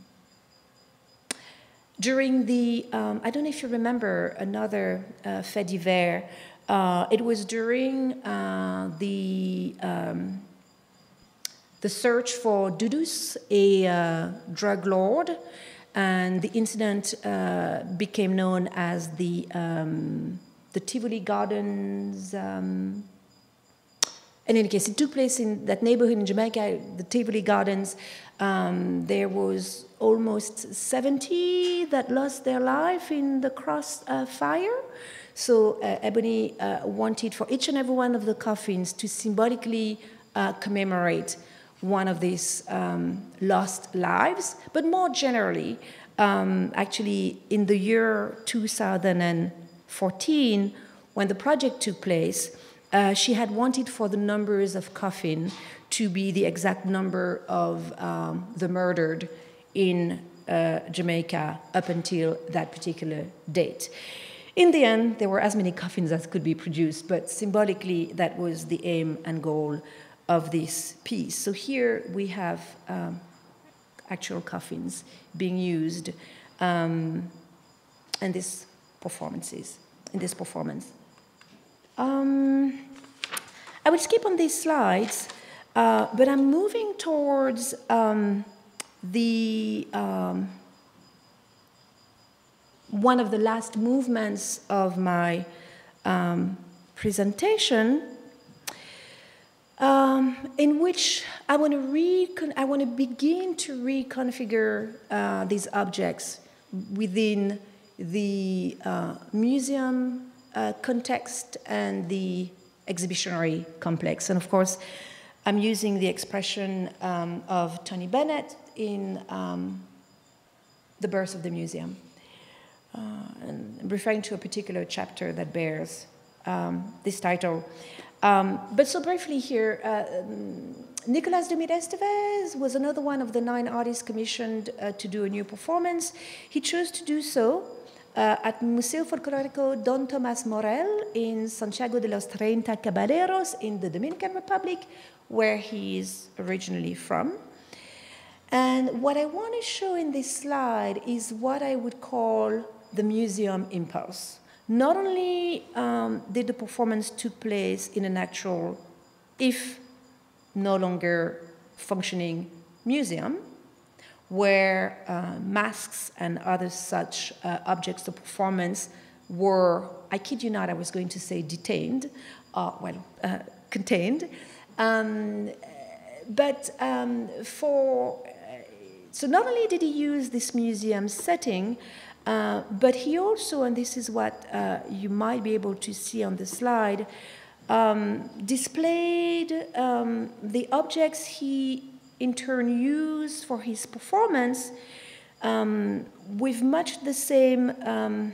during the, um, I don't know if you remember another uh, fait divers. Uh, it was during uh, the um, the search for Dudus, a uh, drug lord, and the incident uh, became known as the um, the Tivoli Gardens. Um, in any case, it took place in that neighborhood in Jamaica, the Tivoli Gardens. Um, there was almost seventy that lost their life in the crossfire. Uh, So uh, Ebony uh, wanted for each and every one of the coffins to symbolically uh, commemorate one of these um, lost lives, but more generally, um, actually in the year two thousand fourteen, when the project took place, uh, she had wanted for the numbers of coffin to be the exact number of um, the murdered in uh, Jamaica up until that particular date. In the end, there were as many coffins as could be produced, but symbolically, that was the aim and goal of this piece. So here we have um, actual coffins being used um, in these performances, in this performance. Um, I will skip on these slides, uh, but I'm moving towards um, the um, one of the last movements of my um, presentation, um, in which I want to recon I want to begin to reconfigure uh, these objects within the uh, museum uh, context and the exhibitionary complex. And of course, I'm using the expression um, of Tony Bennett in um, The Birth of the Museum. Uh, and I'm referring to a particular chapter that bears um, this title. Um, but so briefly here, uh, Nicolas de Miresteves was another one of the nine artists commissioned uh, to do a new performance. He chose to do so uh, at Museo Folclórico Don Tomás Morel in Santiago de los Treinta Caballeros in the Dominican Republic, where he is originally from. And what I want to show in this slide is what I would call the museum impulse. Not only um, did the performance took place in an actual, if no longer functioning museum, where uh, masks and other such uh, objects of performance were, I kid you not, I was going to say detained, uh, well, uh, contained. Um, but um, for, so not only did he use this museum setting, Uh, but he also, and this is what uh, you might be able to see on the slide, um, displayed um, the objects he in turn used for his performance um, with much the same um,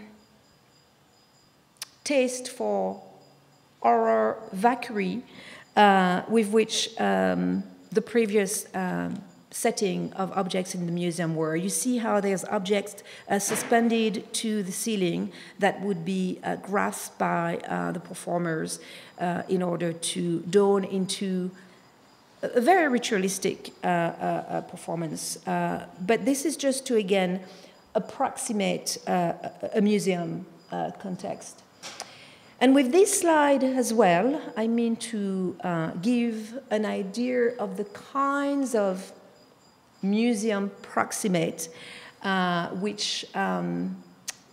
taste for horror vacui uh, with which um, the previous um, setting of objects in the museum were. You see how there's objects uh, suspended to the ceiling that would be uh, grasped by uh, the performers uh, in order to dawn into a very ritualistic uh, uh, performance. Uh, but this is just to, again, approximate uh, a museum uh, context. And with this slide as well, I mean to uh, give an idea of the kinds of museum proximate, uh, which um,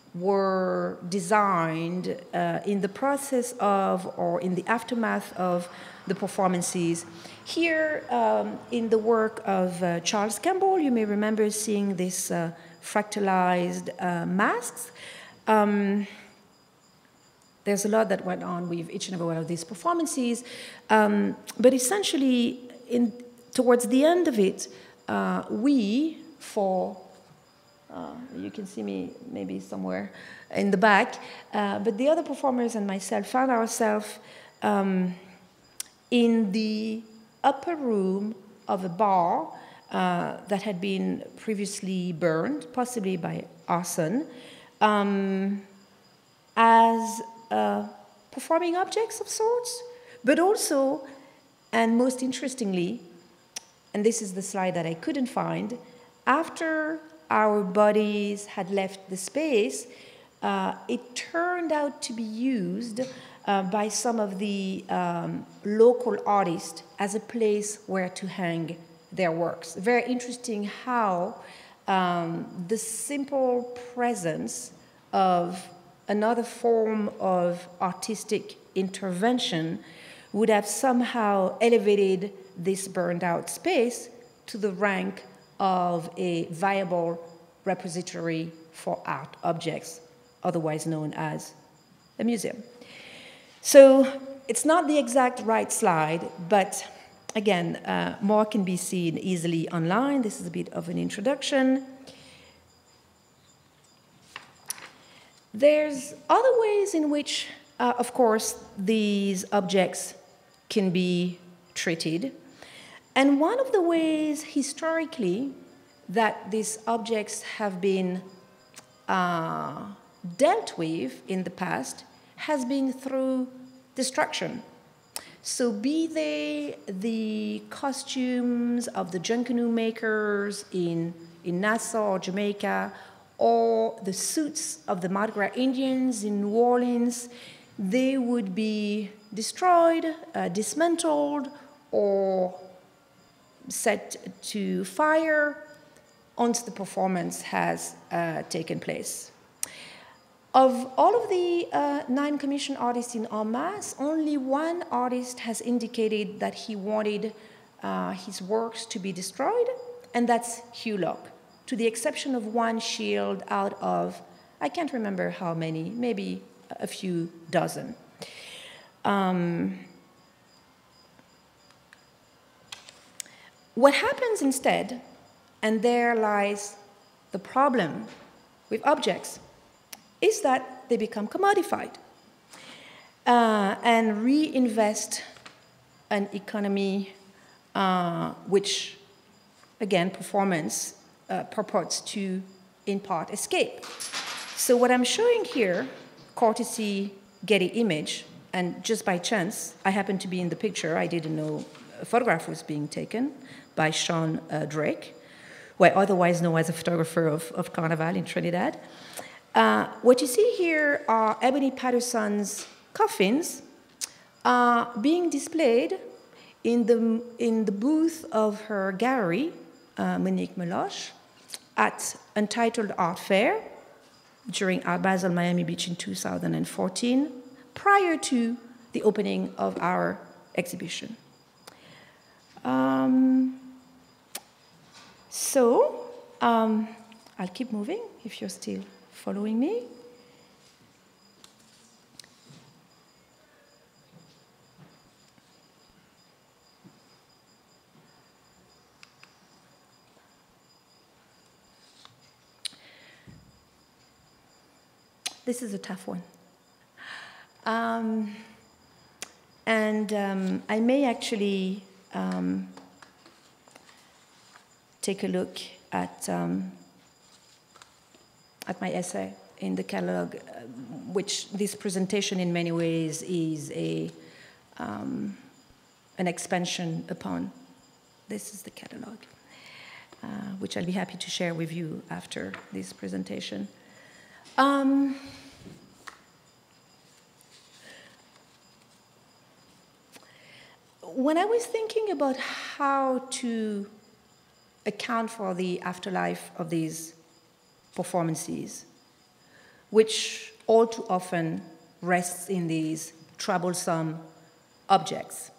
were designed uh, in the process of or in the aftermath of the performances. Here, um, in the work of uh, Charles Campbell, you may remember seeing these uh, fractalized uh, masks. Um, there's a lot that went on with each and every one of these performances, um, but essentially, in, towards the end of it, uh, we, for Uh, you can see me maybe somewhere in the back. Uh, but the other performers and myself found ourselves um, in the upper room of a bar uh, that had been previously burned, possibly by arson, um, as uh, performing objects of sorts, but also, and most interestingly, and this is the slide that I couldn't find, after our bodies had left the space, uh, it turned out to be used uh, by some of the um, local artists as a place where to hang their works. Very interesting how um, the simple presence of another form of artistic intervention would have somehow elevated this burned out space to the rank of a viable repository for art objects, otherwise known as a museum. So it's not the exact right slide, but again, uh, more can be seen easily online. This is a bit of an introduction. There's other ways in which, uh, of course, these objects can be treated. And one of the ways historically that these objects have been uh, dealt with in the past has been through destruction. So be they the costumes of the Junkanoo makers in, in Nassau or Jamaica, or the suits of the Mardi Gras Indians in New Orleans, they would be destroyed, uh, dismantled, or set to fire once the performance has uh, taken place. Of all of the uh, nine commissioned artists in en masse, only one artist has indicated that he wanted uh, his works to be destroyed, and that's Hugh Locke, to the exception of one shield out of, I can't remember how many, maybe a few dozen. Um, What happens instead, and there lies the problem with objects, is that they become commodified uh, and reinvest an economy uh, which, again, performance uh, purports to, in part, escape. So what I'm showing here, courtesy Getty Image, and just by chance, I happened to be in the picture. I didn't know a photograph was being taken by Sean uh, Drake, well, otherwise known as a photographer of, of Carnival in Trinidad. Uh, what you see here are Ebony Patterson's coffins uh, being displayed in the, in the booth of her gallery, uh, Monique Meloche, at Untitled Art Fair during Art Basel Miami Beach in two thousand fourteen, prior to the opening of our exhibition. Um, so, um, I'll keep moving if you're still following me. This is a tough one. Um, and um, I may actually um, take a look at, um, at my essay in the catalog, uh, which this presentation in many ways is a, um, an expansion upon. This is the catalog, uh, which I'll be happy to share with you after this presentation. Um, when I was thinking about how to account for the afterlife of these performances, which all too often rests in these troublesome objects.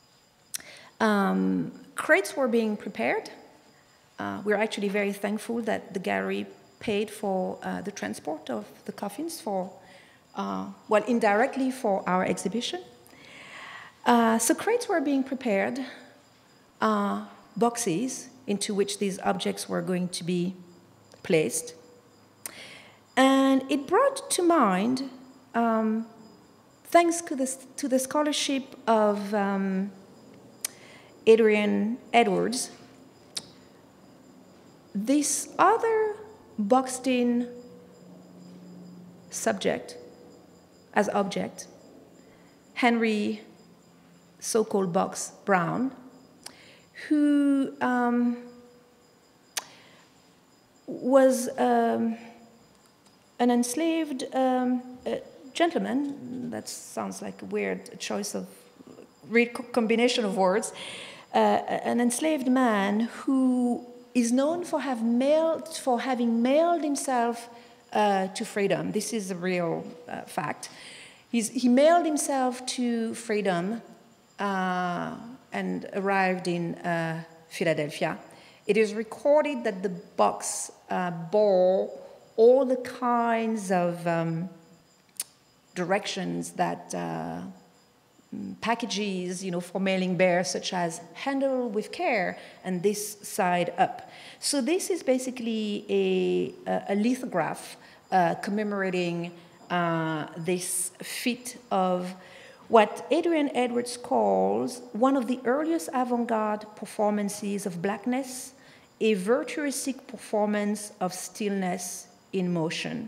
Um, crates were being prepared. Uh, we're actually very thankful that the gallery paid for uh, the transport of the coffins for, uh, well, indirectly for our exhibition. Uh, so crates were being prepared, uh, boxes into which these objects were going to be placed. And it brought to mind, um, thanks to the, to the scholarship of um, Adrian Edwards, this other boxed-in subject as object, Henry, so-called Box Brown, who um, was um, an enslaved um, uh, gentleman. That sounds like a weird choice of weird combination of words. Uh, an enslaved man who is known for have mailed for having mailed himself uh, to freedom. This is a real uh, fact. He's, he mailed himself to freedom uh, and arrived in uh, Philadelphia. It is recorded that the box uh, bore all the kinds of um, directions that uh, packages, you know, for mailing bear, such as handle with care and this side up. So this is basically a, a lithograph uh, commemorating uh, this feat of what Adrian Edwards calls one of the earliest avant-garde performances of blackness, a virtuosic performance of stillness in motion.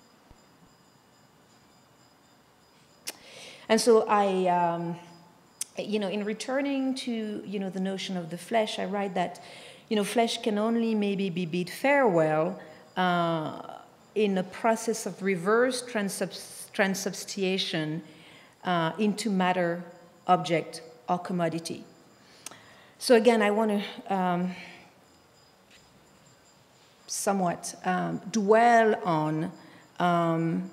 And so I, um, you know, in returning to, you know, the notion of the flesh, I write that, you know, flesh can only maybe be bid farewell uh, in a process of reverse transubst transubstantiation uh, into matter, object, or commodity. So again, I want to um, somewhat um, dwell on um,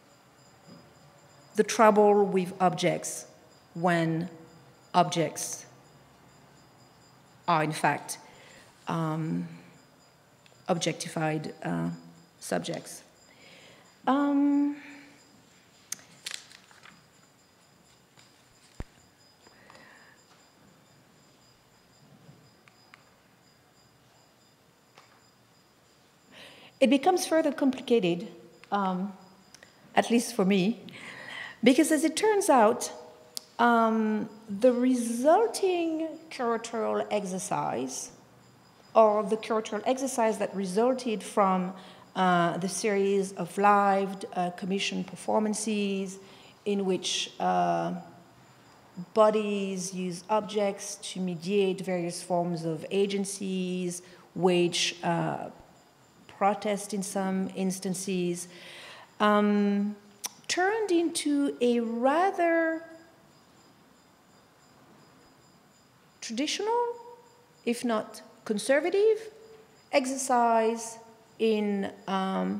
the trouble with objects when objects are in fact um, objectified uh, subjects. Um, it becomes further complicated, um, at least for me, because as it turns out, um, the resulting curatorial exercise, or the curatorial exercise that resulted from uh, the series of live uh, commissioned performances in which uh, bodies use objects to mediate various forms of agencies, wage uh, protest in some instances, um, turned into a rather traditional, if not conservative, exercise in um,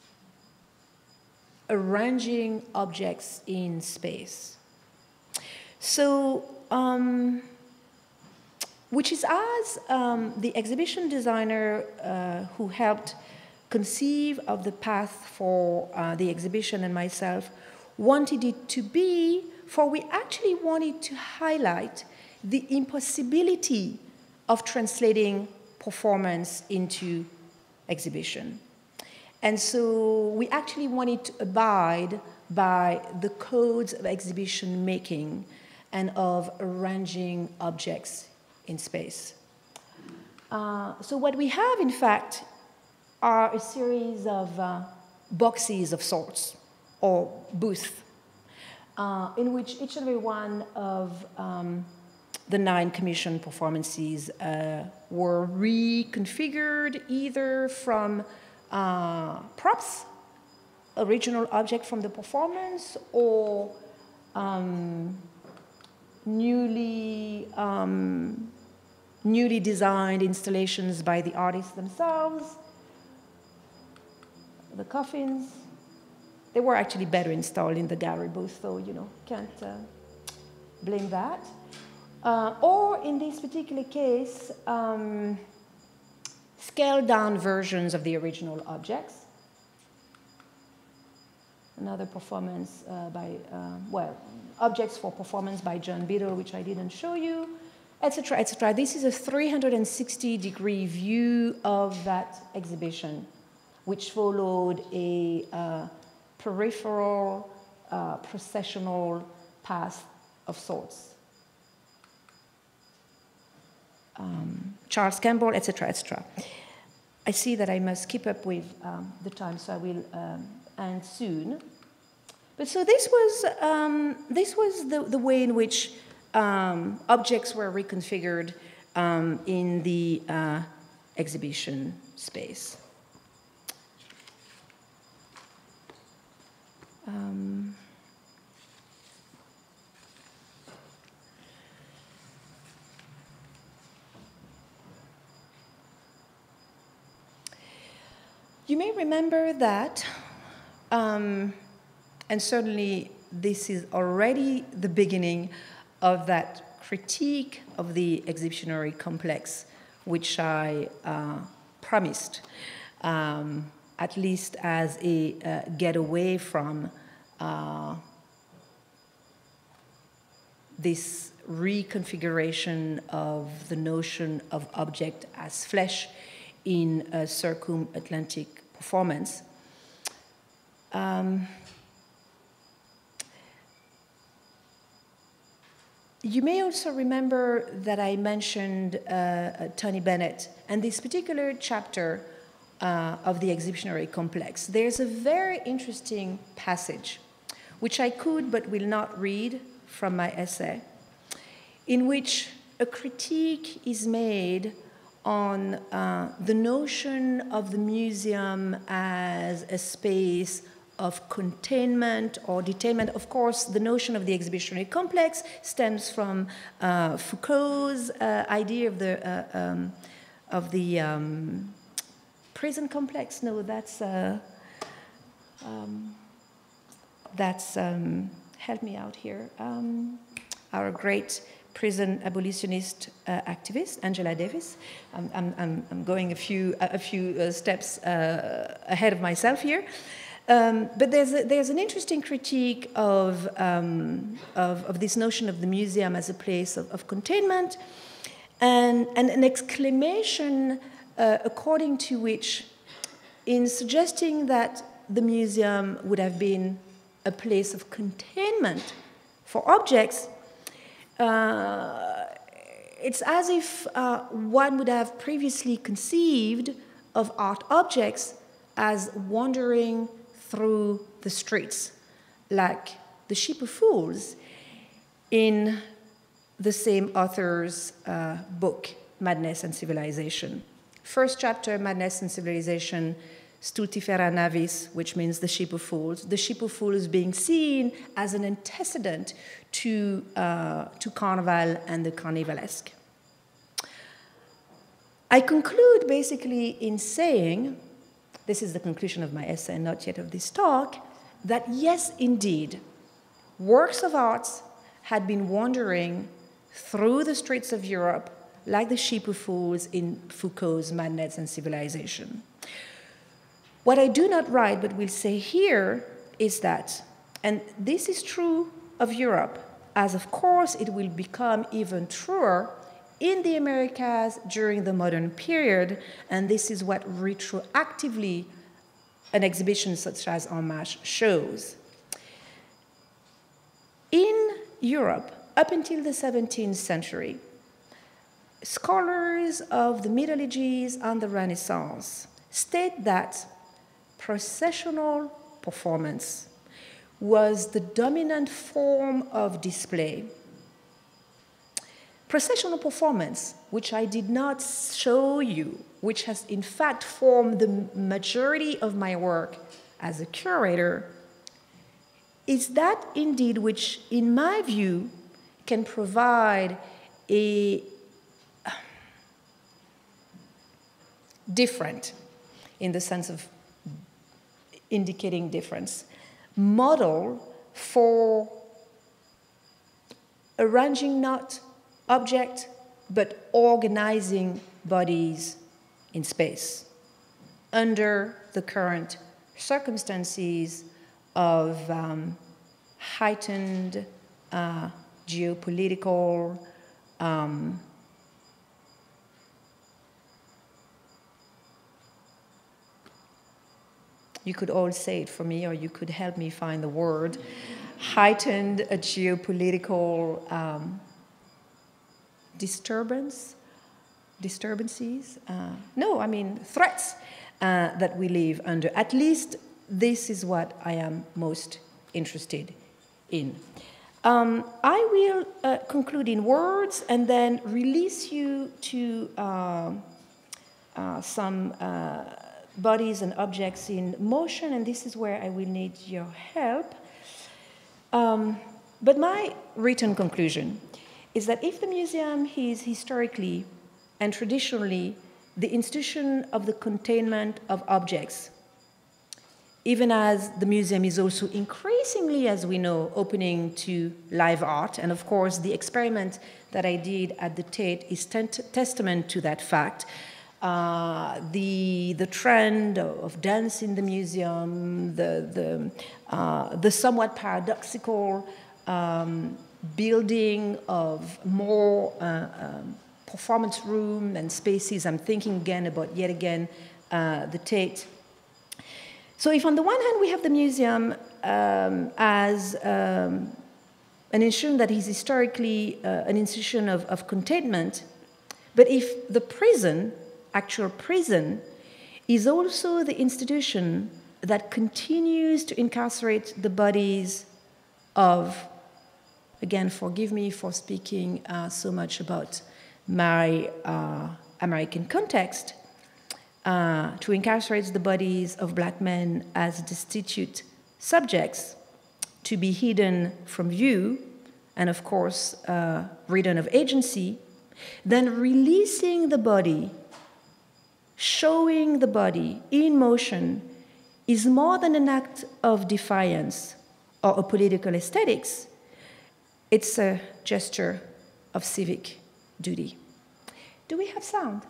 arranging objects in space. So, um, which is as um, the exhibition designer uh, who helped conceive of the path for uh, the exhibition and myself wanted it to be, for we actually wanted to highlight the impossibility of translating performance into exhibition. And so we actually wanted to abide by the codes of exhibition making and of arranging objects in space. Uh, so what we have, in fact, are a series of uh, boxes of sorts, or booths, uh, in which each and every one of um, the nine commissioned performances uh, were reconfigured either from uh, props, original object from the performance, or um, newly, um, newly designed installations by the artists themselves, the coffins, They were actually better installed in the gallery booth, so, you know, can't uh, blame that. Uh, or in this particular case, um, scaled down versions of the original objects. Another performance uh, by, uh, well, objects for performance by John Biddle, which I didn't show you, et cetera, et cetera. This is a three hundred sixty degree view of that exhibition, which followed a uh, peripheral, uh, processional path of sorts. Um, Charles Campbell, et cetera, et cetera. I see that I must keep up with um, the time, so I will um, end soon. But so this was, um, this was the, the way in which um, objects were reconfigured um, in the uh, exhibition space. Um, you may remember that, um, and certainly this is already the beginning of that critique of the exhibitionary complex, which I uh, promised, um, at least as a uh, getaway from uh, this reconfiguration of the notion of object as flesh in a Circum-Atlantic performance. Um, you may also remember that I mentioned uh, Tony Bennett and this particular chapter uh, of the exhibitionary complex. There's a very interesting passage, which I could but will not read from my essay, in which a critique is made on uh, the notion of the museum as a space of containment or detainment. Of course, the notion of the exhibitionary complex stems from uh, Foucault's uh, idea of the, uh, um, of the um, prison complex. No, that's, uh, um, that's um, help me out here. Um, our great prison abolitionist uh, activist, Angela Davis. I'm, I'm, I'm going a few, a few uh, steps uh, ahead of myself here. Um, but there's, a, there's an interesting critique of, um, of, of this notion of the museum as a place of, of containment, and, and an exclamation uh, according to which, in suggesting that the museum would have been a place of containment for objects, Uh, it's as if uh, one would have previously conceived of art objects as wandering through the streets, like the Ship of Fools in the same author's uh, book, Madness and Civilization. First chapter, Madness and Civilization, Stultifera Navis, which means the Ship of Fools. The Ship of Fools being seen as an antecedent to, uh, to Carnival and the Carnivalesque. I conclude basically in saying, this is the conclusion of my essay, not yet of this talk, that yes, indeed, works of art had been wandering through the streets of Europe like the Ship of Fools in Foucault's Madness and Civilization. What I do not write, but will say here, is that, and this is true of Europe, as of course it will become even truer in the Americas during the modern period, and this is what retroactively an exhibition such as En Marche shows. In Europe, up until the seventeenth century, scholars of the Middle Ages and the Renaissance state that processional performance was the dominant form of display. Processional performance, which I did not show you, which has in fact formed the majority of my work as a curator, is that indeed which, in my view, can provide a different, in the sense of indicating difference, model for arranging not object, but organizing bodies in space under the current circumstances of um, heightened uh, geopolitical um, you could all say it for me, or you could help me find the word, heightened uh, geopolitical um, disturbance, disturbances, uh, no, I mean threats uh, that we live under. At least this is what I am most interested in. Um, I will uh, conclude in words and then release you to uh, uh, some uh, bodies and objects in motion, and this is where I will need your help. Um, but my written conclusion is that if the museum is historically and traditionally the institution of the containment of objects, even as the museum is also increasingly, as we know, opening to live art, and of course the experiment that I did at the Tate is testament to that fact. Uh, the, the trend of dance in the museum, the, the, uh, the somewhat paradoxical um, building of more uh, um, performance room and spaces. I'm thinking again about, yet again, uh, the Tate. So if on the one hand we have the museum um, as um, an institution that is historically uh, an institution of, of containment, but if the prison, actual prison, is also the institution that continues to incarcerate the bodies of, again, forgive me for speaking uh, so much about my uh, American context, uh, to incarcerate the bodies of black men as destitute subjects, to be hidden from view, and of course, uh, ridden of agency, then releasing the body, showing the body in motion is more than an act of defiance or a political aesthetics. It's a gesture of civic duty. Do we have sound?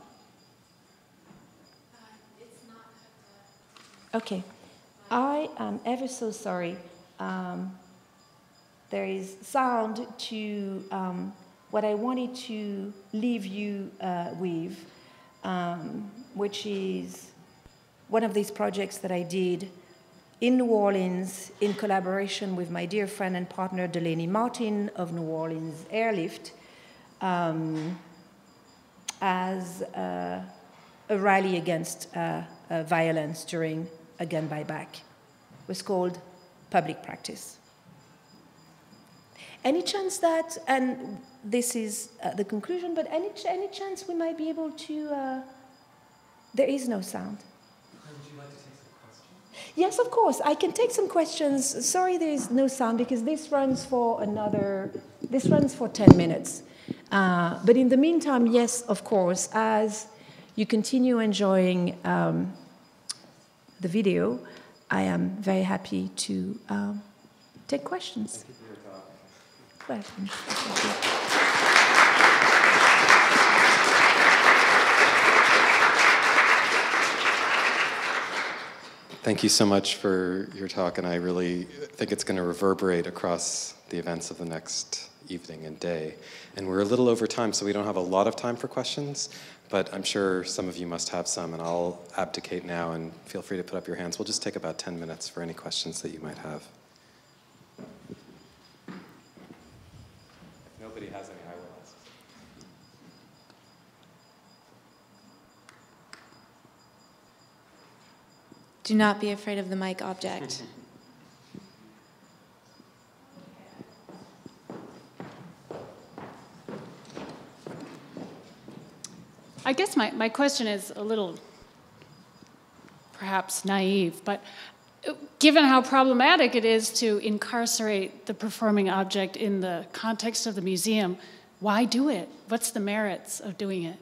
Uh, it's not hooked up. Okay. I am ever so sorry. Um, there is sound to um, what I wanted to leave you uh, with, um, which is one of these projects that I did in New Orleans in collaboration with my dear friend and partner Delaney Martin of New Orleans Airlift, um, as uh, a rally against uh, uh, violence during a gun buyback. It was called Public Practice. Any chance that, and this is uh, the conclusion, but any, ch any chance we might be able to, uh, there is no sound. Would you like to take some questions? Yes, of course. I can take some questions. Sorry there is no sound because this runs for another, this runs for ten minutes. Uh, but in the meantime, yes, of course, as you continue enjoying um, the video, I am very happy to um, take questions. Thank you for your talk. Questions. Thank you so much for your talk, and I really think it's going to reverberate across the events of the next evening and day. And we're a little over time, so we don't have a lot of time for questions, but I'm sure some of you must have some, and I'll abdicate now, and feel free to put up your hands. We'll just take about ten minutes for any questions that you might have. If nobody has any, I will ask. Do not be afraid of the mic object. I guess my, my question is a little perhaps naive, but given how problematic it is to incarcerate the performing object in the context of the museum, why do it? What's the merits of doing it?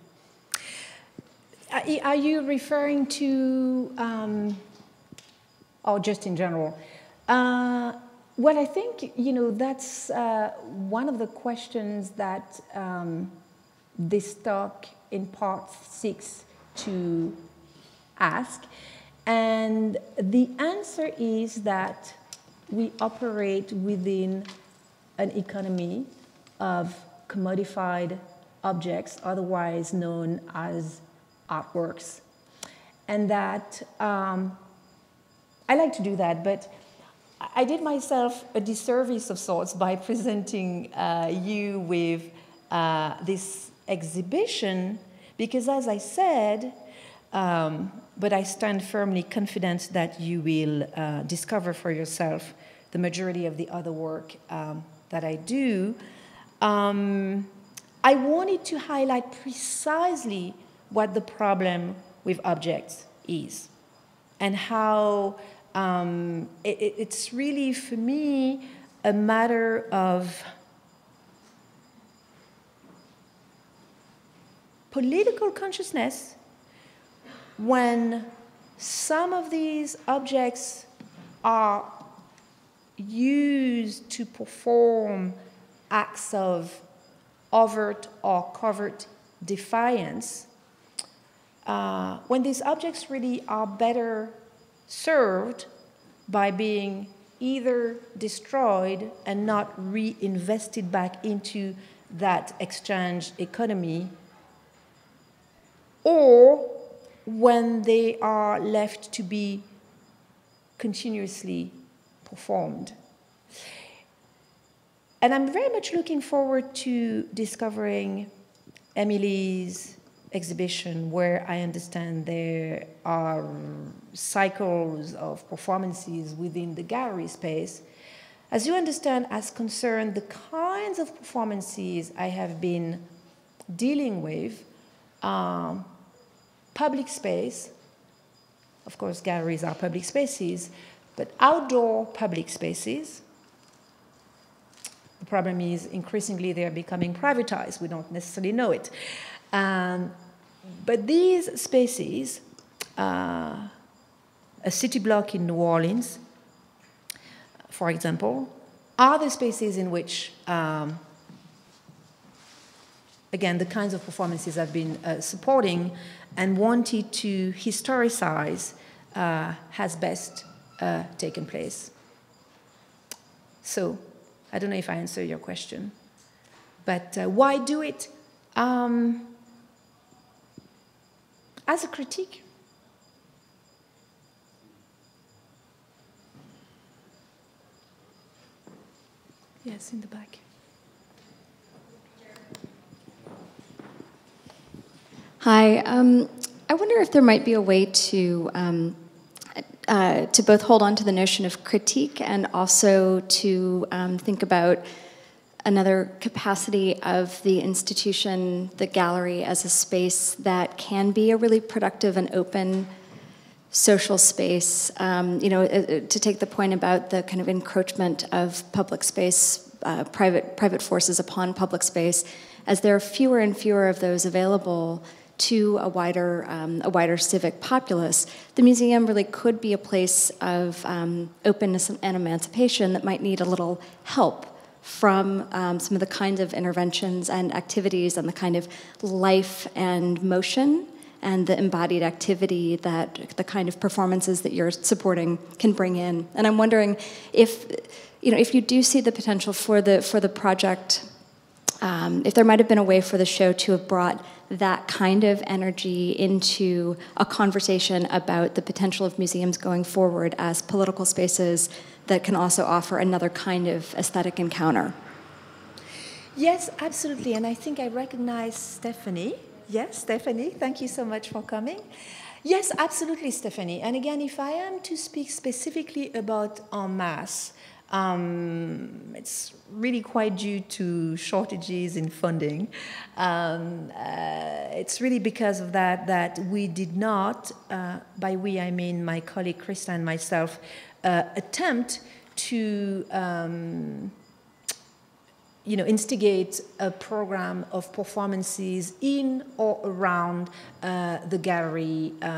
Are you referring to, um, or just in general, Uh, well, I think, you know, that's uh, one of the questions that um, this talk in part six to ask. And the answer is that we operate within an economy of commodified objects, otherwise known as artworks. And that, um, I like to do that, but I did myself a disservice of sorts by presenting uh, you with uh, this exhibition, because as I said, um, but I stand firmly confident that you will uh, discover for yourself the majority of the other work um, that I do. Um, I wanted to highlight precisely what the problem with objects is and how um, it, it's really, for me, a matter of political consciousness when some of these objects are used to perform acts of overt or covert defiance, uh, when these objects really are better served by being either destroyed and not reinvested back into that exchange economy, or when they are left to be continuously performed. And I'm very much looking forward to discovering Emily's exhibition, where I understand there are cycles of performances within the gallery space. As you understand, as concerned the kinds of performances I have been dealing with, um, public space, of course galleries are public spaces, but outdoor public spaces. The problem is increasingly they're becoming privatized. We don't necessarily know it. Um, but these spaces, uh, a city block in New Orleans, for example, are the spaces in which, um, again, the kinds of performances I've been uh, supporting and wanted to historicize uh, has best uh, taken place. So, I don't know if I answer your question, but uh, why do it? Um, as a critique. Yes, in the back. Hi. Um, I wonder if there might be a way to um, uh, to both hold on to the notion of critique and also to um, think about another capacity of the institution, the gallery, as a space that can be a really productive and open social space. Um, you know, to take the point about the kind of encroachment of public space, uh, private private forces upon public space, as there are fewer and fewer of those available to a wider um, a wider civic populace, the museum really could be a place of um, openness and emancipation that might need a little help from um, some of the kinds of interventions and activities and the kind of life and motion and the embodied activity that the kind of performances that you're supporting can bring in. And I'm wondering if, you know, if you do see the potential for the for the project, um, if there might have been a way for the show to have brought that kind of energy into a conversation about the potential of museums going forward as political spaces that can also offer another kind of aesthetic encounter. Yes, absolutely. And I think I recognize Stephanie. Yes, Stephanie, thank you so much for coming. Yes, absolutely, Stephanie. And again, if I am to speak specifically about en masse, um, it's really quite due to shortages in funding. Um, uh, it's really because of that that we did not, uh, by we I mean my colleague Krista and myself, uh, attempt to um, you know, instigate a program of performances in or around uh, the gallery uh,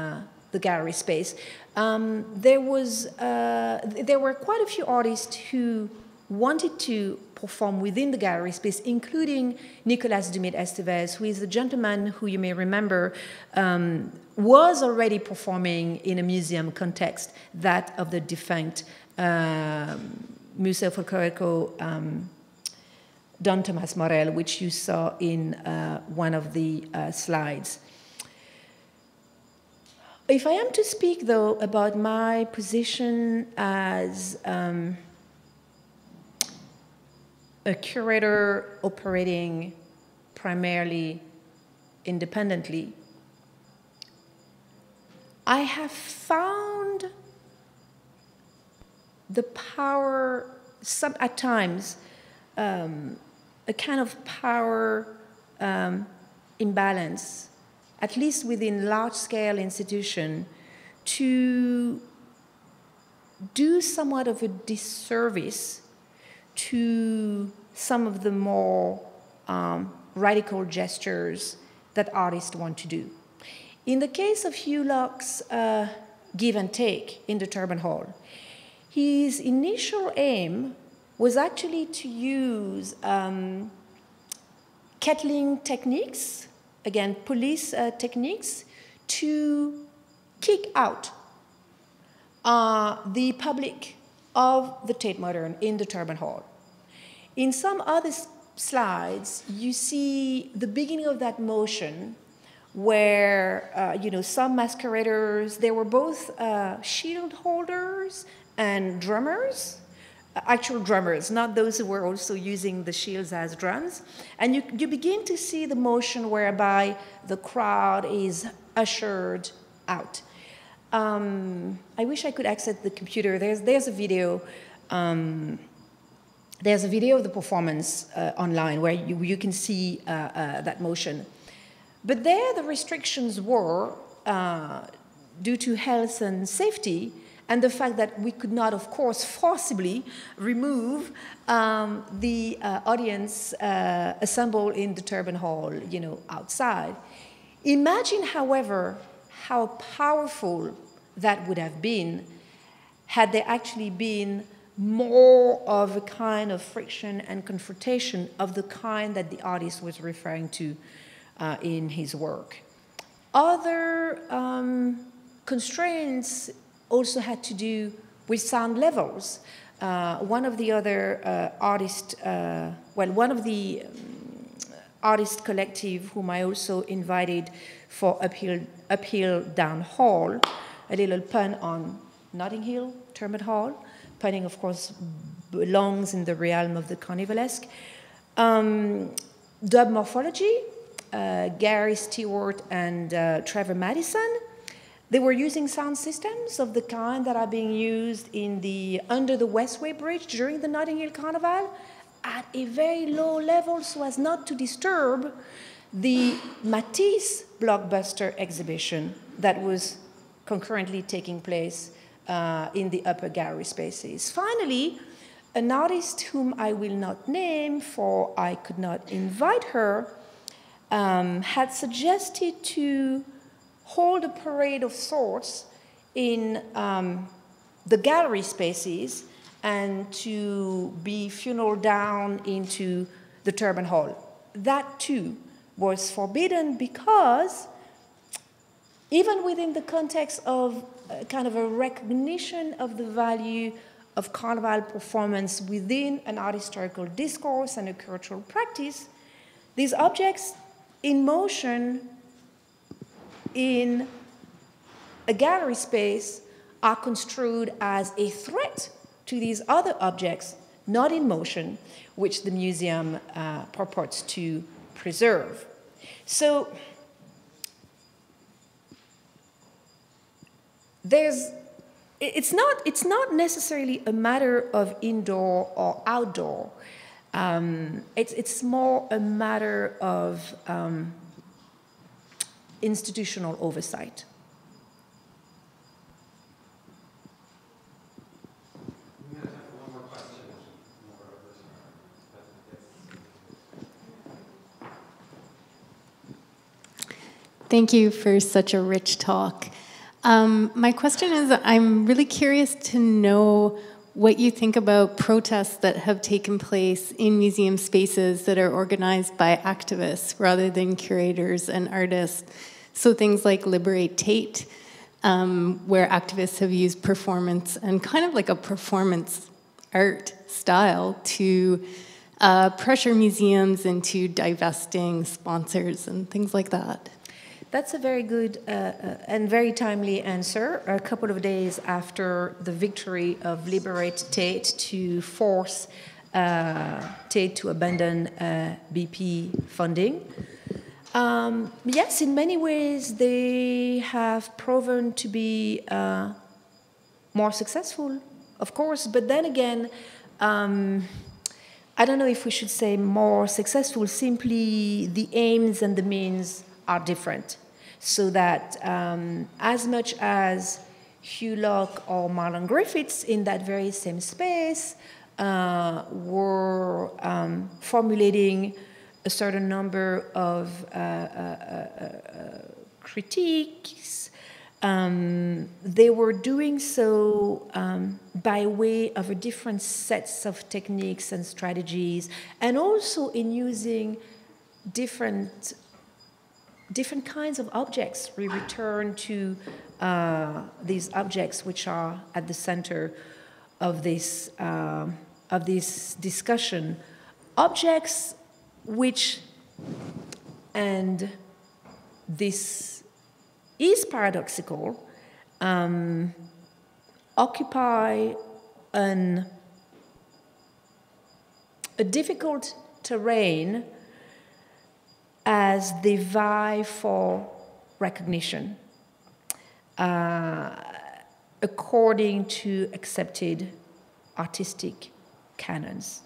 the gallery space. Um, there was, uh, there were quite a few artists who wanted to perform within the gallery space, including Nicolas Dumit-Estevez, who is a gentleman who you may remember um, was already performing in a museum context, that of the defunct um, Museo Folklorico um, Don Tomás Morel, which you saw in uh, one of the uh, slides. If I am to speak, though, about my position as um, a curator operating primarily independently, I have found the power, some, at times, um, a kind of power um, imbalance, at least within large-scale institutions, to do somewhat of a disservice to some of the more um, radical gestures that artists want to do. In the case of Hugh Locke's uh, Give and Take in the Turban Hall, his initial aim was actually to use um, kettling techniques, again, police uh, techniques, to kick out uh, the public of the Tate Modern in the Turban Hall. In some other slides, you see the beginning of that motion where, uh, you know, some masqueraders, they were both uh, shield holders and drummers, actual drummers, not those who were also using the shields as drums. And you, you begin to see the motion whereby the crowd is ushered out. Um, I wish I could access the computer. There's, there's a video. Um, there's a video of the performance uh, online where you, you can see uh, uh, that motion. But there the restrictions were, uh, due to health and safety, and the fact that we could not, of course, forcibly remove um, the uh, audience uh, assembled in the Turban Hall, you know, outside. Imagine, however, how powerful that would have been had there actually been more of a kind of friction and confrontation of the kind that the artist was referring to uh, in his work. Other um, constraints also had to do with sound levels. Uh, one of the other uh, artists, uh, well, one of the um, artist collective whom I also invited for Uphill, Uphill Down Hall, a little pun on Notting Hill, Turban Hall. Punning, of course, belongs in the realm of the carnivalesque. Um, Dub Morphology, uh, Gary Stewart and uh, Trevor Madison. They were using sound systems of the kind that are being used in the, under the Westway Bridge during the Notting Hill Carnival at a very low level so as not to disturb the Matisse blockbuster exhibition that was concurrently taking place uh, in the upper gallery spaces. Finally, an artist whom I will not name, for I could not invite her, um, had suggested to hold a parade of sorts in um, the gallery spaces and to be funneled down into the Turban Hall. That too was forbidden because even within the context of uh, kind of a recognition of the value of carnival performance within an art historical discourse and a cultural practice, these objects in motion in a gallery space are construed as a threat to these other objects not in motion, which the museum uh, purports to preserve. So there's, it's not, it's not necessarily a matter of indoor or outdoor. Um, it's, it's more a matter of um, institutional oversight. Thank you for such a rich talk. Um, my question is, I'm really curious to know what you think about protests that have taken place in museum spaces that are organized by activists rather than curators and artists. So things like Liberate Tate, um, where activists have used performance and kind of like a performance art style to uh, pressure museums into divesting sponsors and things like that. That's a very good uh, uh, and very timely answer. A couple of days after the victory of Liberate Tate to force uh, Tate to abandon uh, B P funding. Um, yes, in many ways they have proven to be uh, more successful, of course, but then again, um, I don't know if we should say more successful, simply the aims and the means are different. So that um, as much as Hugh Locke or Marlon Griffiths in that very same space uh, were um, formulating a certain number of uh, uh, uh, uh, critiques, um, they were doing so um, by way of a different sets of techniques and strategies, and also in using different different kinds of objects. We return to uh, these objects which are at the center of this, uh, of this discussion. Objects which, and this is paradoxical, um, occupy an, a difficult terrain as they vie for recognition uh, according to accepted artistic canons.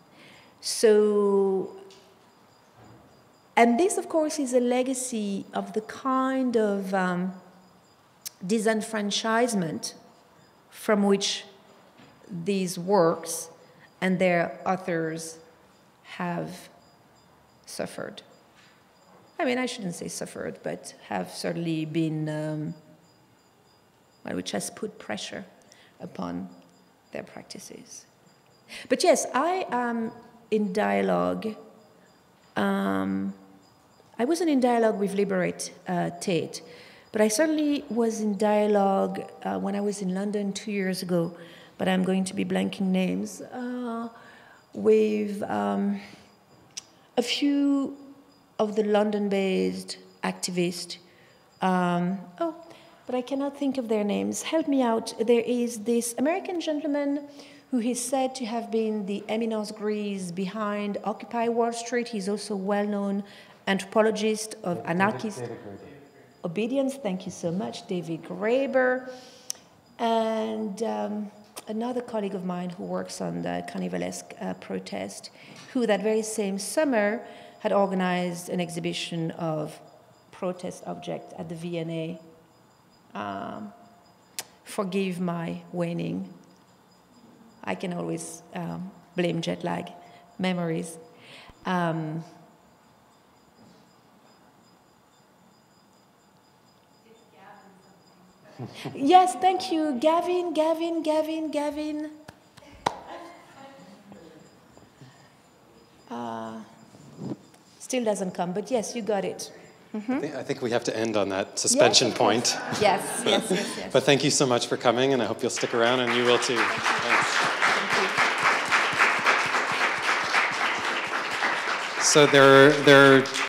So, and this, of course, is a legacy of the kind of um, disenfranchisement from which these works and their authors have suffered. I mean, I shouldn't say suffered, but have certainly been, um, well, which has put pressure upon their practices. But yes, I am in dialogue. Um, I wasn't in dialogue with Liberate uh, Tate, but I certainly was in dialogue uh, when I was in London two years ago, but I'm going to be blanking names, uh, with um, a few of the London-based activists. Um, oh, but I cannot think of their names. Help me out. There is this American gentleman who is said to have been the eminence grise behind Occupy Wall Street. He's also a well-known anthropologist of anarchist obedience. Thank you so much, David Graeber. And um, another colleague of mine who works on the carnivalesque uh, protest, who that very same summer had organized an exhibition of protest objects at the V N A. Um, forgive my waning. I can always um, blame jet lag, memories. Um, yes, thank you. Gavin, Gavin, Gavin, Gavin. Uh, still doesn't come, but yes, you got it. Mm-hmm. I, think, I think we have to end on that suspension yes, point. Yes, yes, yes, yes. But thank you so much for coming, and I hope you'll stick around, and you will too. Thanks. Thank you. So there, there